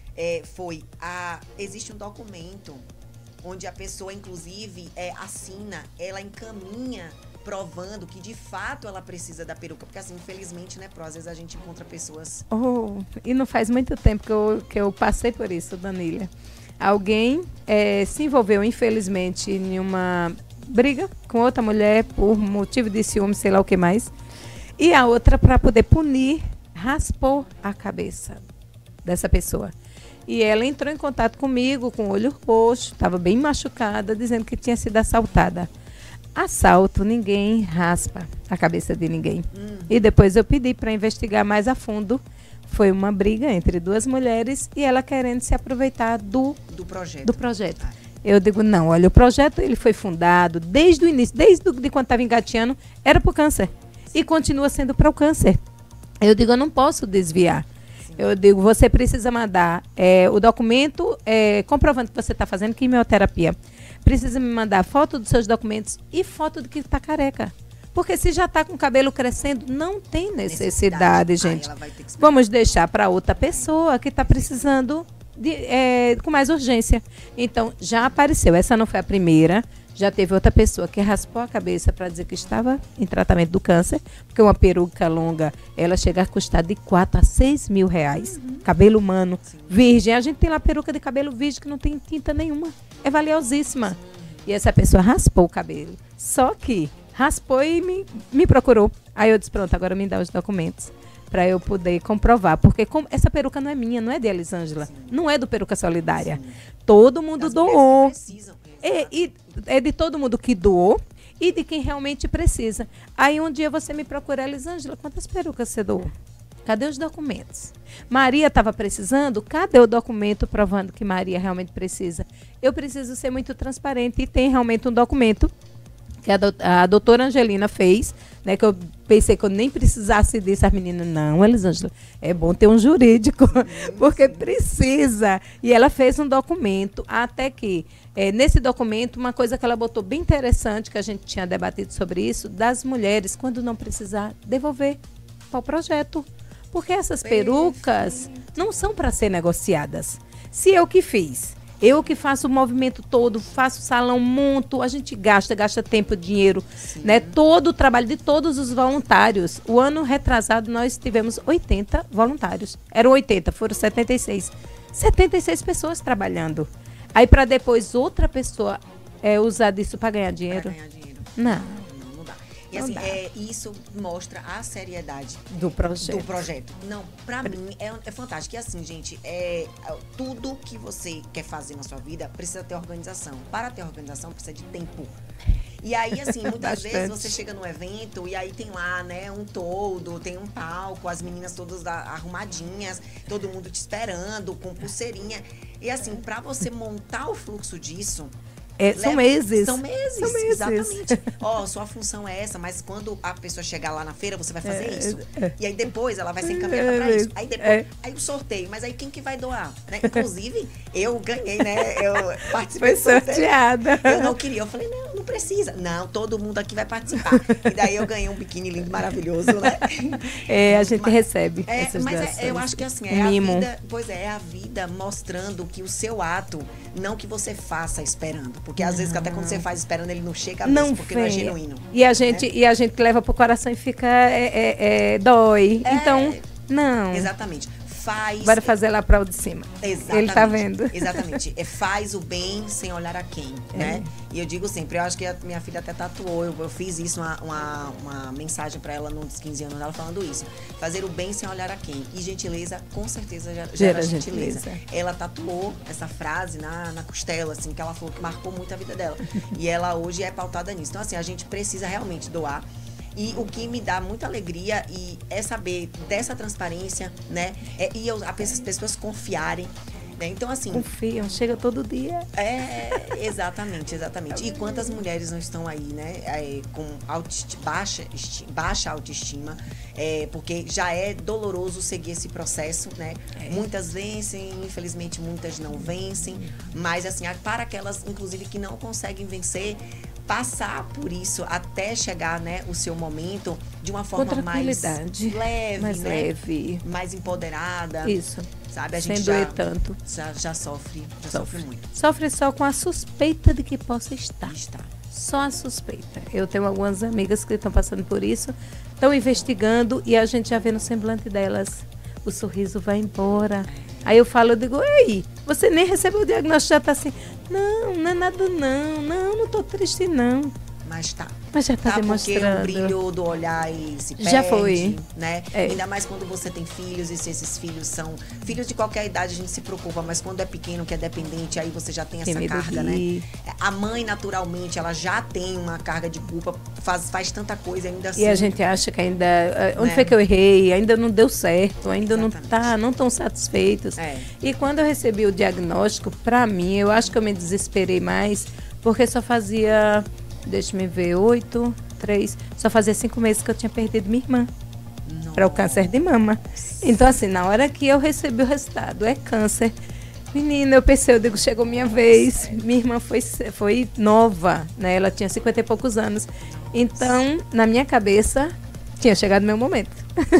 existe um documento onde a pessoa, inclusive, assina, ela encaminha provando que, de fato, ela precisa da peruca. Porque, assim, infelizmente, né, às vezes a gente encontra pessoas... E não faz muito tempo que eu passei por isso, Danília. Alguém se envolveu, infelizmente, em uma... briga com outra mulher por motivo de ciúme, sei lá o que mais. E a outra, para poder punir, raspou a cabeça dessa pessoa. E ela entrou em contato comigo com o olho roxo, estava bem machucada, dizendo que tinha sido assaltada. Assalto, ninguém raspa a cabeça de ninguém. E depois eu pedi para investigar mais a fundo. Foi uma briga entre 2 mulheres e ela querendo se aproveitar do projeto. Eu digo, não, olha, o projeto ele foi fundado desde o início, desde quando estava engateando, era para o câncer. E continua sendo para o câncer. Eu digo, eu não posso desviar. Sim. Eu digo, você precisa mandar o documento comprovando que você está fazendo quimioterapia. Precisa me mandar foto dos seus documentos e foto de que está careca. Porque se já está com o cabelo crescendo, não tem necessidade, gente. Vamos deixar para outra pessoa que está precisando... com mais urgência. Então, já apareceu. Essa não foi a primeira. Já teve outra pessoa que raspou a cabeça para dizer que estava em tratamento do câncer, porque uma peruca longa, ela chega a custar de 4 a 6 mil reais. Cabelo humano, virgem. A gente tem lá peruca de cabelo virgem que não tem tinta nenhuma. É valiosíssima. E essa pessoa raspou o cabelo. Só que raspou e me procurou. Aí eu disse, pronto, agora me dá os documentos para eu poder comprovar. Porque essa peruca não é minha, não é de Elisângela, não é do Peruca Solidária. Sim. Todo mundo doou. É de todo mundo que doou e de quem realmente precisa. Aí um dia você me procura, Elisângela, quantas perucas você doou? Cadê os documentos? Maria estava precisando? Cadê o documento provando que Maria realmente precisa? Eu preciso ser muito transparente e tem realmente um documento que a doutora Angelina fez, né, que eu pensei que eu nem precisasse disso. As meninas, não, Elisângela, é bom ter um jurídico, porque precisa. E ela fez um documento, até que, nesse documento, uma coisa que ela botou bem interessante, que a gente tinha debatido sobre isso, das mulheres, quando não precisar, devolver para o projeto. Porque essas perucas não são para ser negociadas. Se eu que fiz, eu que faço o movimento todo, faço salão, monto, a gente gasta tempo, dinheiro, né? Todo o trabalho de todos os voluntários. O ano retrasado nós tivemos 80 voluntários. Eram 80, foram 76. 76 pessoas trabalhando. Aí para depois outra pessoa usar disso para ganhar dinheiro? Não. E assim, isso mostra a seriedade do projeto. Não, pra mim é fantástico. E assim, gente, tudo que você quer fazer na sua vida precisa ter organização. Para ter organização, precisa de tempo. E aí, assim, muitas Bastante. vezes você chega num evento e aí tem lá, né, um toldo, tem um palco, as meninas todas arrumadinhas, todo mundo te esperando, com pulseirinha. E assim, pra você montar o fluxo disso... São meses. São meses, São meses. exatamente. Ó, sua função é essa, mas quando a pessoa chegar lá na feira, você vai fazer isso. E aí depois ela vai ser encaminhada pra isso. Aí depois, aí o sorteio, mas aí quem que vai doar? Né? Inclusive, eu ganhei, né? Eu participei do sorteio. Sorteada. Eu não queria, eu falei, não precisa. Não, todo mundo aqui vai participar. E daí eu ganhei um biquíni lindo, maravilhoso, né? A gente recebe essas doações. Eu acho que assim, Um mimo. a vida, pois é a vida mostrando que o seu ato, não que você faça esperando. Porque às vezes até quando você faz esperando, ele não chega mesmo, porque não é genuíno. E a gente leva pro coração e fica dói. Então, não. Exatamente. Faz. Bora fazer lá pra o de cima. Exatamente. Ele tá vendo. Exatamente. Faz o bem sem olhar a quem, né? E eu digo sempre, eu acho que a minha filha até tatuou, eu fiz isso, uma mensagem pra ela nos 15 anos dela falando isso. Fazer o bem sem olhar a quem. E gentileza, com certeza, gera gentileza. Ela tatuou essa frase na costela, assim, que ela falou que marcou muito a vida dela. E ela hoje é pautada nisso. Então, assim, a gente precisa realmente doar. E o que me dá muita alegria é saber dessa transparência, né? As pessoas confiarem. Né? Então, assim... Confiam, chega todo dia. Exatamente. E quantas mulheres não estão aí, né? Com baixa autoestima, porque já é doloroso seguir esse processo, né? Muitas vencem, infelizmente muitas não vencem, mas assim, para aquelas, inclusive, que não conseguem vencer, passar por isso até chegar, né, o seu momento de uma forma mais leve, mais né? leve, mais empoderada. Isso. Sabe, a sem gente doer tanto. Já sofre muito. Sofre só com a suspeita de que possa estar. Só a suspeita. Eu tenho algumas amigas que estão passando por isso, estão investigando e a gente já vê no semblante delas. O sorriso vai embora. Aí eu digo, ei, você nem recebeu o diagnóstico, já tá assim, não é nada não tô triste não. Mas já tá demonstrando. Porque o brilho do olhar se perde, já foi, né? Ainda mais quando você tem filhos e se esses filhos são filhos de qualquer idade, a gente se preocupa, mas quando é pequeno, que é dependente, aí você já tem essa carga, né? A mãe, naturalmente, ela já tem uma carga de culpa, faz tanta coisa ainda assim. E a gente acha que ainda, onde foi que eu errei? Ainda não deu certo, ainda não estão satisfeitos. E quando eu recebi o diagnóstico, pra mim, eu acho que eu me desesperei mais, porque só fazia... Deixa-me ver, 3. Só fazia 5 meses que eu tinha perdido minha irmã para o câncer de mama. Então, assim, na hora que eu recebi o resultado, é câncer. Menina, eu pensei, eu digo, chegou minha vez. Minha irmã foi nova, né? Ela tinha 50 e poucos anos. Então, na minha cabeça, tinha chegado o meu momento.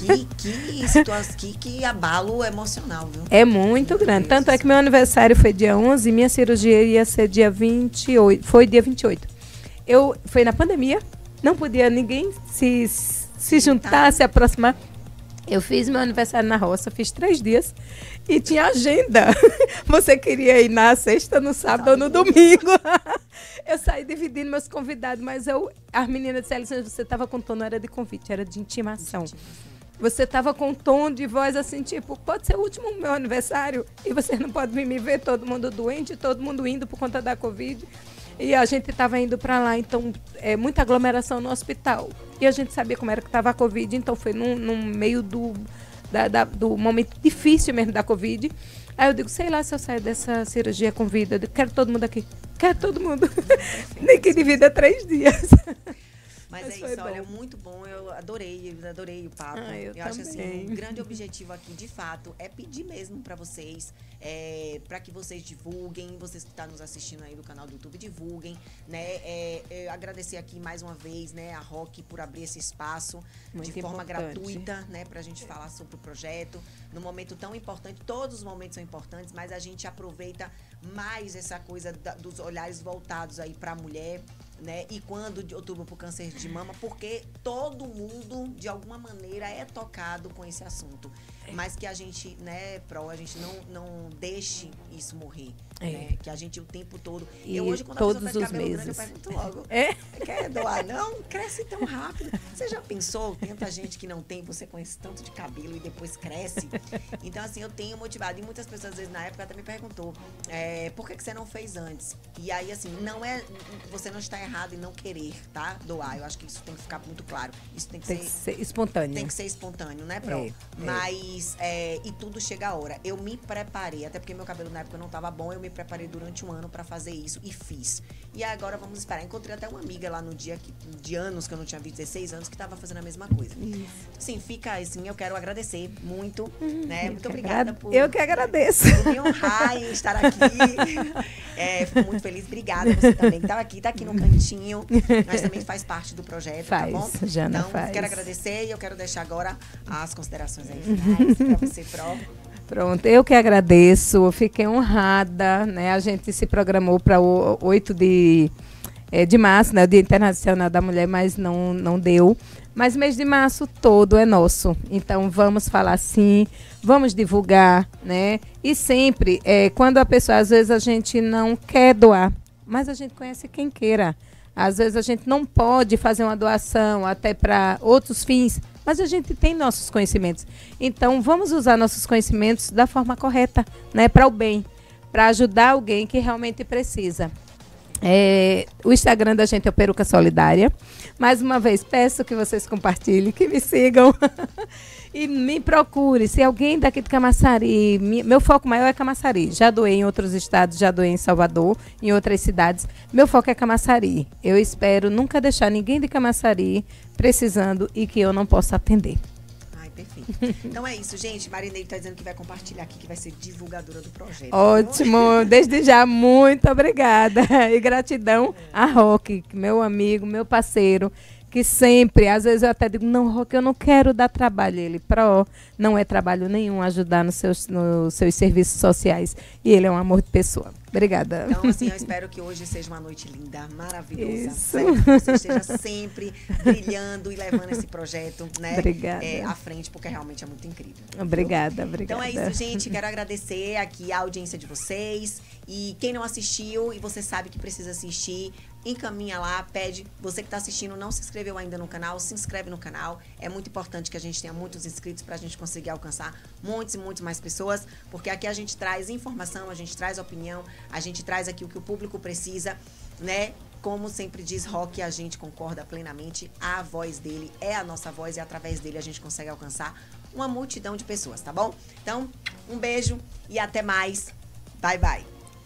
Que abalo emocional, viu? É muito grande. Tanto é que meu aniversário foi dia 11 e minha cirurgia ia ser dia 28. Foi dia 28. Foi na pandemia, não podia ninguém se juntar, se aproximar. Eu fiz meu aniversário na roça, fiz 3 dias e tinha agenda. Você queria ir na sexta, no sábado ou no domingo. Eu saí dividindo meus convidados, mas as meninas disseram, você estava com tom, não era de convite, era de intimação. Você estava com um tom de voz assim, tipo, pode ser o último meu aniversário e você não pode vir me ver, todo mundo doente, todo mundo indo por conta da Covid. E a gente estava indo para lá, então, muita aglomeração no hospital. E a gente sabia como era que estava a Covid, então foi no meio do momento difícil mesmo da Covid. Aí eu digo, sei lá se eu saio dessa cirurgia com vida. Eu digo, quero todo mundo aqui. Quero todo mundo. Nem que divida 3 dias. Mas é isso, olha, muito bom. Eu adorei o papo. Eu acho assim, um grande objetivo aqui, de fato, é pedir mesmo para vocês, para que vocês divulguem, vocês que estão nos assistindo aí do canal do YouTube, divulguem, né? Agradecer aqui mais uma vez, né, a Rock por abrir esse espaço muito de forma gratuita, né, pra gente falar sobre o projeto. Num momento tão importante, todos os momentos são importantes, mas a gente aproveita mais essa coisa dos olhares voltados aí pra mulher, né? E quando de outubro pro câncer de mama, porque todo mundo, de alguma maneira, é tocado com esse assunto. mas que a gente, né, a gente não deixe isso morrer. É. Né? Que a gente o tempo todo... E hoje, quando todos a pessoa os tá de cabelo meses. grande, eu pergunto logo. É? Quer doar? Não, cresce tão rápido. Você já pensou? Tanta gente que não tem, você conhece tanto de cabelo e depois cresce. Então, assim, eu tenho motivado. E muitas pessoas, às vezes, na época, até me perguntou, por que você não fez antes? E aí, assim, você não está errado em não querer, tá? Doar. Eu acho que isso tem que ficar muito claro. Isso tem que ser espontâneo. Tem que ser espontâneo, né, Pro? Mas, e tudo chega a hora. Eu me preparei, até porque meu cabelo na época não estava bom, eu me preparei durante um ano para fazer isso e fiz. E agora vamos esperar. Encontrei até uma amiga lá no dia de anos que eu não tinha visto, 16 anos, que estava fazendo a mesma coisa. Isso. Sim, fica assim, eu quero agradecer muito, né? Muito obrigada por... Eu que agradeço. Por me honrar em estar aqui. Fico muito feliz. Obrigada, você também que tá aqui no cantinho, mas também faz parte do projeto, tá bom? Jana, então, faz. Quero agradecer e eu quero deixar agora as considerações aí finais para você, Pro. Pronto, eu que agradeço, fiquei honrada, né? A gente se programou para o 8 de março, né? O Dia Internacional da Mulher, mas não deu. Mas mês de março todo é nosso, então vamos falar sim, vamos divulgar, né? E sempre, quando a pessoa, às vezes a gente não quer doar, mas a gente conhece quem queira. Às vezes a gente não pode fazer uma doação até para outros fins, mas a gente tem nossos conhecimentos. Então, vamos usar nossos conhecimentos da forma correta, né, para o bem, para ajudar alguém que realmente precisa. O Instagram da gente é o Peruca Solidária. Mais uma vez, peço que vocês compartilhem, que me sigam e me procure. Se alguém daqui de Camaçari, meu foco maior é Camaçari. Já doei em outros estados, já doei em Salvador, em outras cidades. Meu foco é Camaçari. Eu espero nunca deixar ninguém de Camaçari precisando e que eu não possa atender. Perfeito. Então é isso, gente. Marineide está dizendo que vai compartilhar aqui, que vai ser divulgadora do projeto. Ótimo. Desde já, muito obrigada. E gratidão a Roque, meu amigo, meu parceiro, que sempre, às vezes eu até digo, não, Roque, eu não quero dar trabalho. Ele, Pro, não é trabalho nenhum ajudar nos seus serviços sociais. E ele é um amor de pessoa. Obrigada. Então, assim, eu espero que hoje seja uma noite linda, maravilhosa. Isso. Sério, que você esteja sempre brilhando e levando esse projeto, né, à frente, porque realmente é muito incrível. Obrigada. Então é isso, gente. Quero agradecer aqui a audiência de vocês. E quem não assistiu e você sabe que precisa assistir, encaminha lá, pede. Você que está assistindo, não se inscreveu ainda no canal, se inscreve no canal. É muito importante que a gente tenha muitos inscritos para a gente conseguir alcançar muitos e muitos mais pessoas, porque aqui a gente traz informação, a gente traz opinião, a gente traz aqui o que o público precisa, né? Como sempre diz Roque, a gente concorda plenamente, a voz dele é a nossa voz e através dele a gente consegue alcançar uma multidão de pessoas, tá bom? Então, um beijo e até mais. Bye, bye.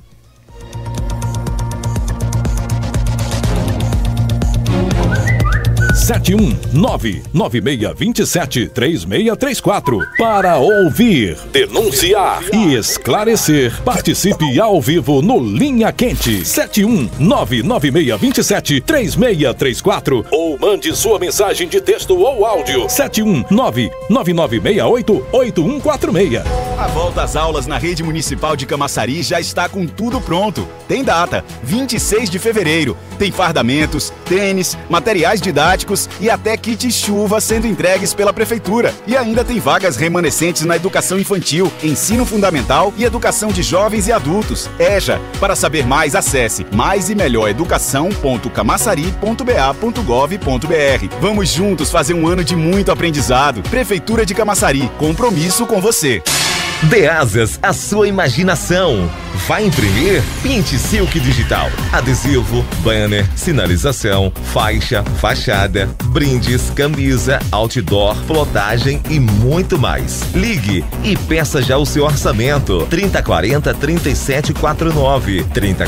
Sete 996273634 para ouvir, denunciar e esclarecer. Participe ao vivo no Linha Quente 71996273634 ou mande sua mensagem de texto ou áudio 71999688146. A volta às aulas na rede municipal de Camaçari já está com tudo pronto. Tem data, 26 de fevereiro. Tem fardamentos, tênis, materiais didáticos e até kit chuva sendo entregues pela prefeitura. E ainda tem vagas remanescentes na educação infantil, ensino fundamental e educação de jovens e adultos. EJA. Para saber mais, acesse maisemelhoreducação.camaçari.ba.gov.br. Vamos juntos fazer um ano de muito aprendizado. Prefeitura de Camaçari, compromisso com você. Deasas, a sua imaginação. Vai imprimir? Pinte Silk Digital. Adesivo, banner, sinalização, faixa, fachada, brindes, camisa, outdoor, plotagem e muito mais. Ligue e peça já o seu orçamento. 3040-3749.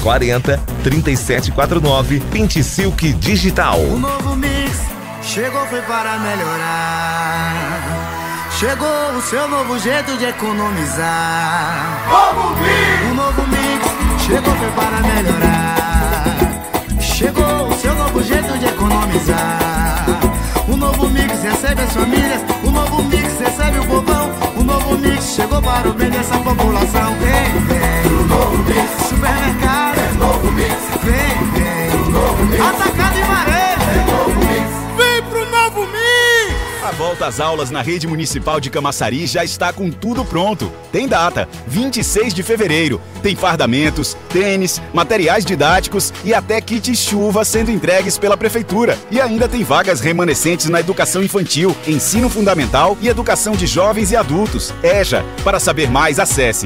3040-3749. Pinte Silk Digital. O novo mix chegou, foi para melhorar. Chegou o seu novo jeito de economizar. O novo mix chegou, foi para melhorar. Chegou o seu novo jeito de economizar. O novo mix recebe as famílias. O novo mix recebe o povão. O novo mix chegou para o bem dessa população. Vem, vem, o novo mix. Supermercado, é novo mix. Vem, vem, o novo mix. Atacado e varejo, é novo mix. Vem pro novo mix. A volta volta às aulas na Rede Municipal de Camaçari já está com tudo pronto. Tem data, 26 de fevereiro. Tem fardamentos, tênis, materiais didáticos e até kits chuva sendo entregues pela Prefeitura. E ainda tem vagas remanescentes na educação infantil, ensino fundamental e educação de jovens e adultos. EJA. Para saber mais, acesse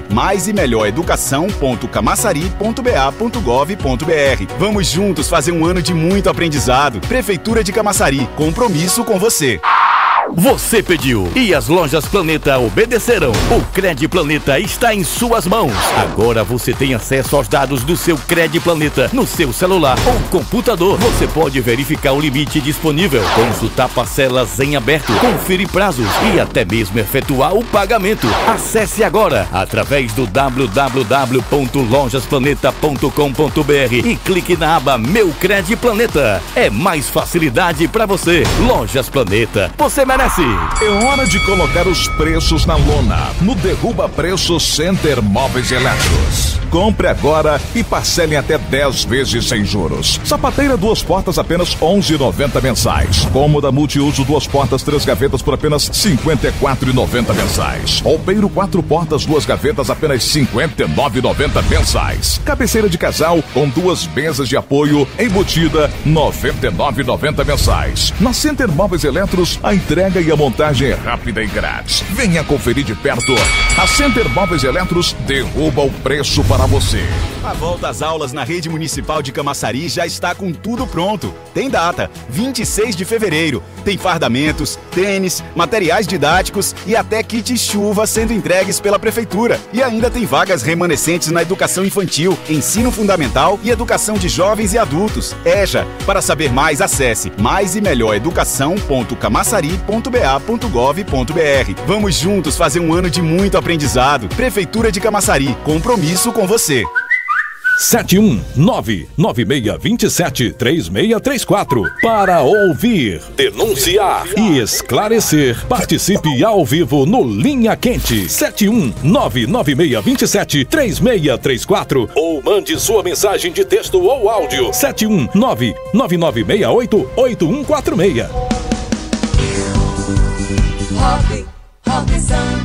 maisemelhoreducação.camaçari.ba.gov.br. Vamos juntos fazer um ano de muito aprendizado. Prefeitura de Camaçari, compromisso com você. Você pediu e as lojas Planeta obedeceram. O Cred Planeta está em suas mãos. Agora você tem acesso aos dados do seu Cred Planeta no seu celular ou computador. Você pode verificar o limite disponível, consultar parcelas em aberto, conferir prazos e até mesmo efetuar o pagamento. Acesse agora através do www.lojasplaneta.com.br e clique na aba Meu Cred Planeta. É mais facilidade para você. Lojas Planeta. Você merece. É hora de colocar os preços na lona no Derruba Preço Center Móveis e Eletros. Compre agora e parcele até 10 vezes sem juros. Sapateira 2 portas apenas R$ 11,90 mensais. Cômoda multiuso 2 portas 3 gavetas por apenas R$ 54,90 mensais. Roupeiro 4 portas 2 gavetas apenas R$ 59,90 mensais. Cabeceira de casal com 2 mesas de apoio embutida R$ 99,90 mensais. Na Center Móveis e Eletros, a entrega e a montagem é rápida e grátis. Venha conferir de perto. A Center Móveis e Eletros derruba o preço para você. A volta às aulas na Rede Municipal de Camaçari já está com tudo pronto. Tem data, 26 de fevereiro. Tem fardamentos, tênis, materiais didáticos e até kits chuva sendo entregues pela Prefeitura. E ainda tem vagas remanescentes na educação infantil, ensino fundamental e educação de jovens e adultos. EJA. Para saber mais, acesse maisemelhoreducação.camaçari.ba.gov.br. Vamos juntos fazer um ano de muito aprendizado. Prefeitura de Camaçari, compromisso com você. 71996273634. Para ouvir, denunciar e esclarecer, participe ao vivo no Linha Quente 71996273634 ou mande sua mensagem de texto ou áudio 71999688146. Rock Santos.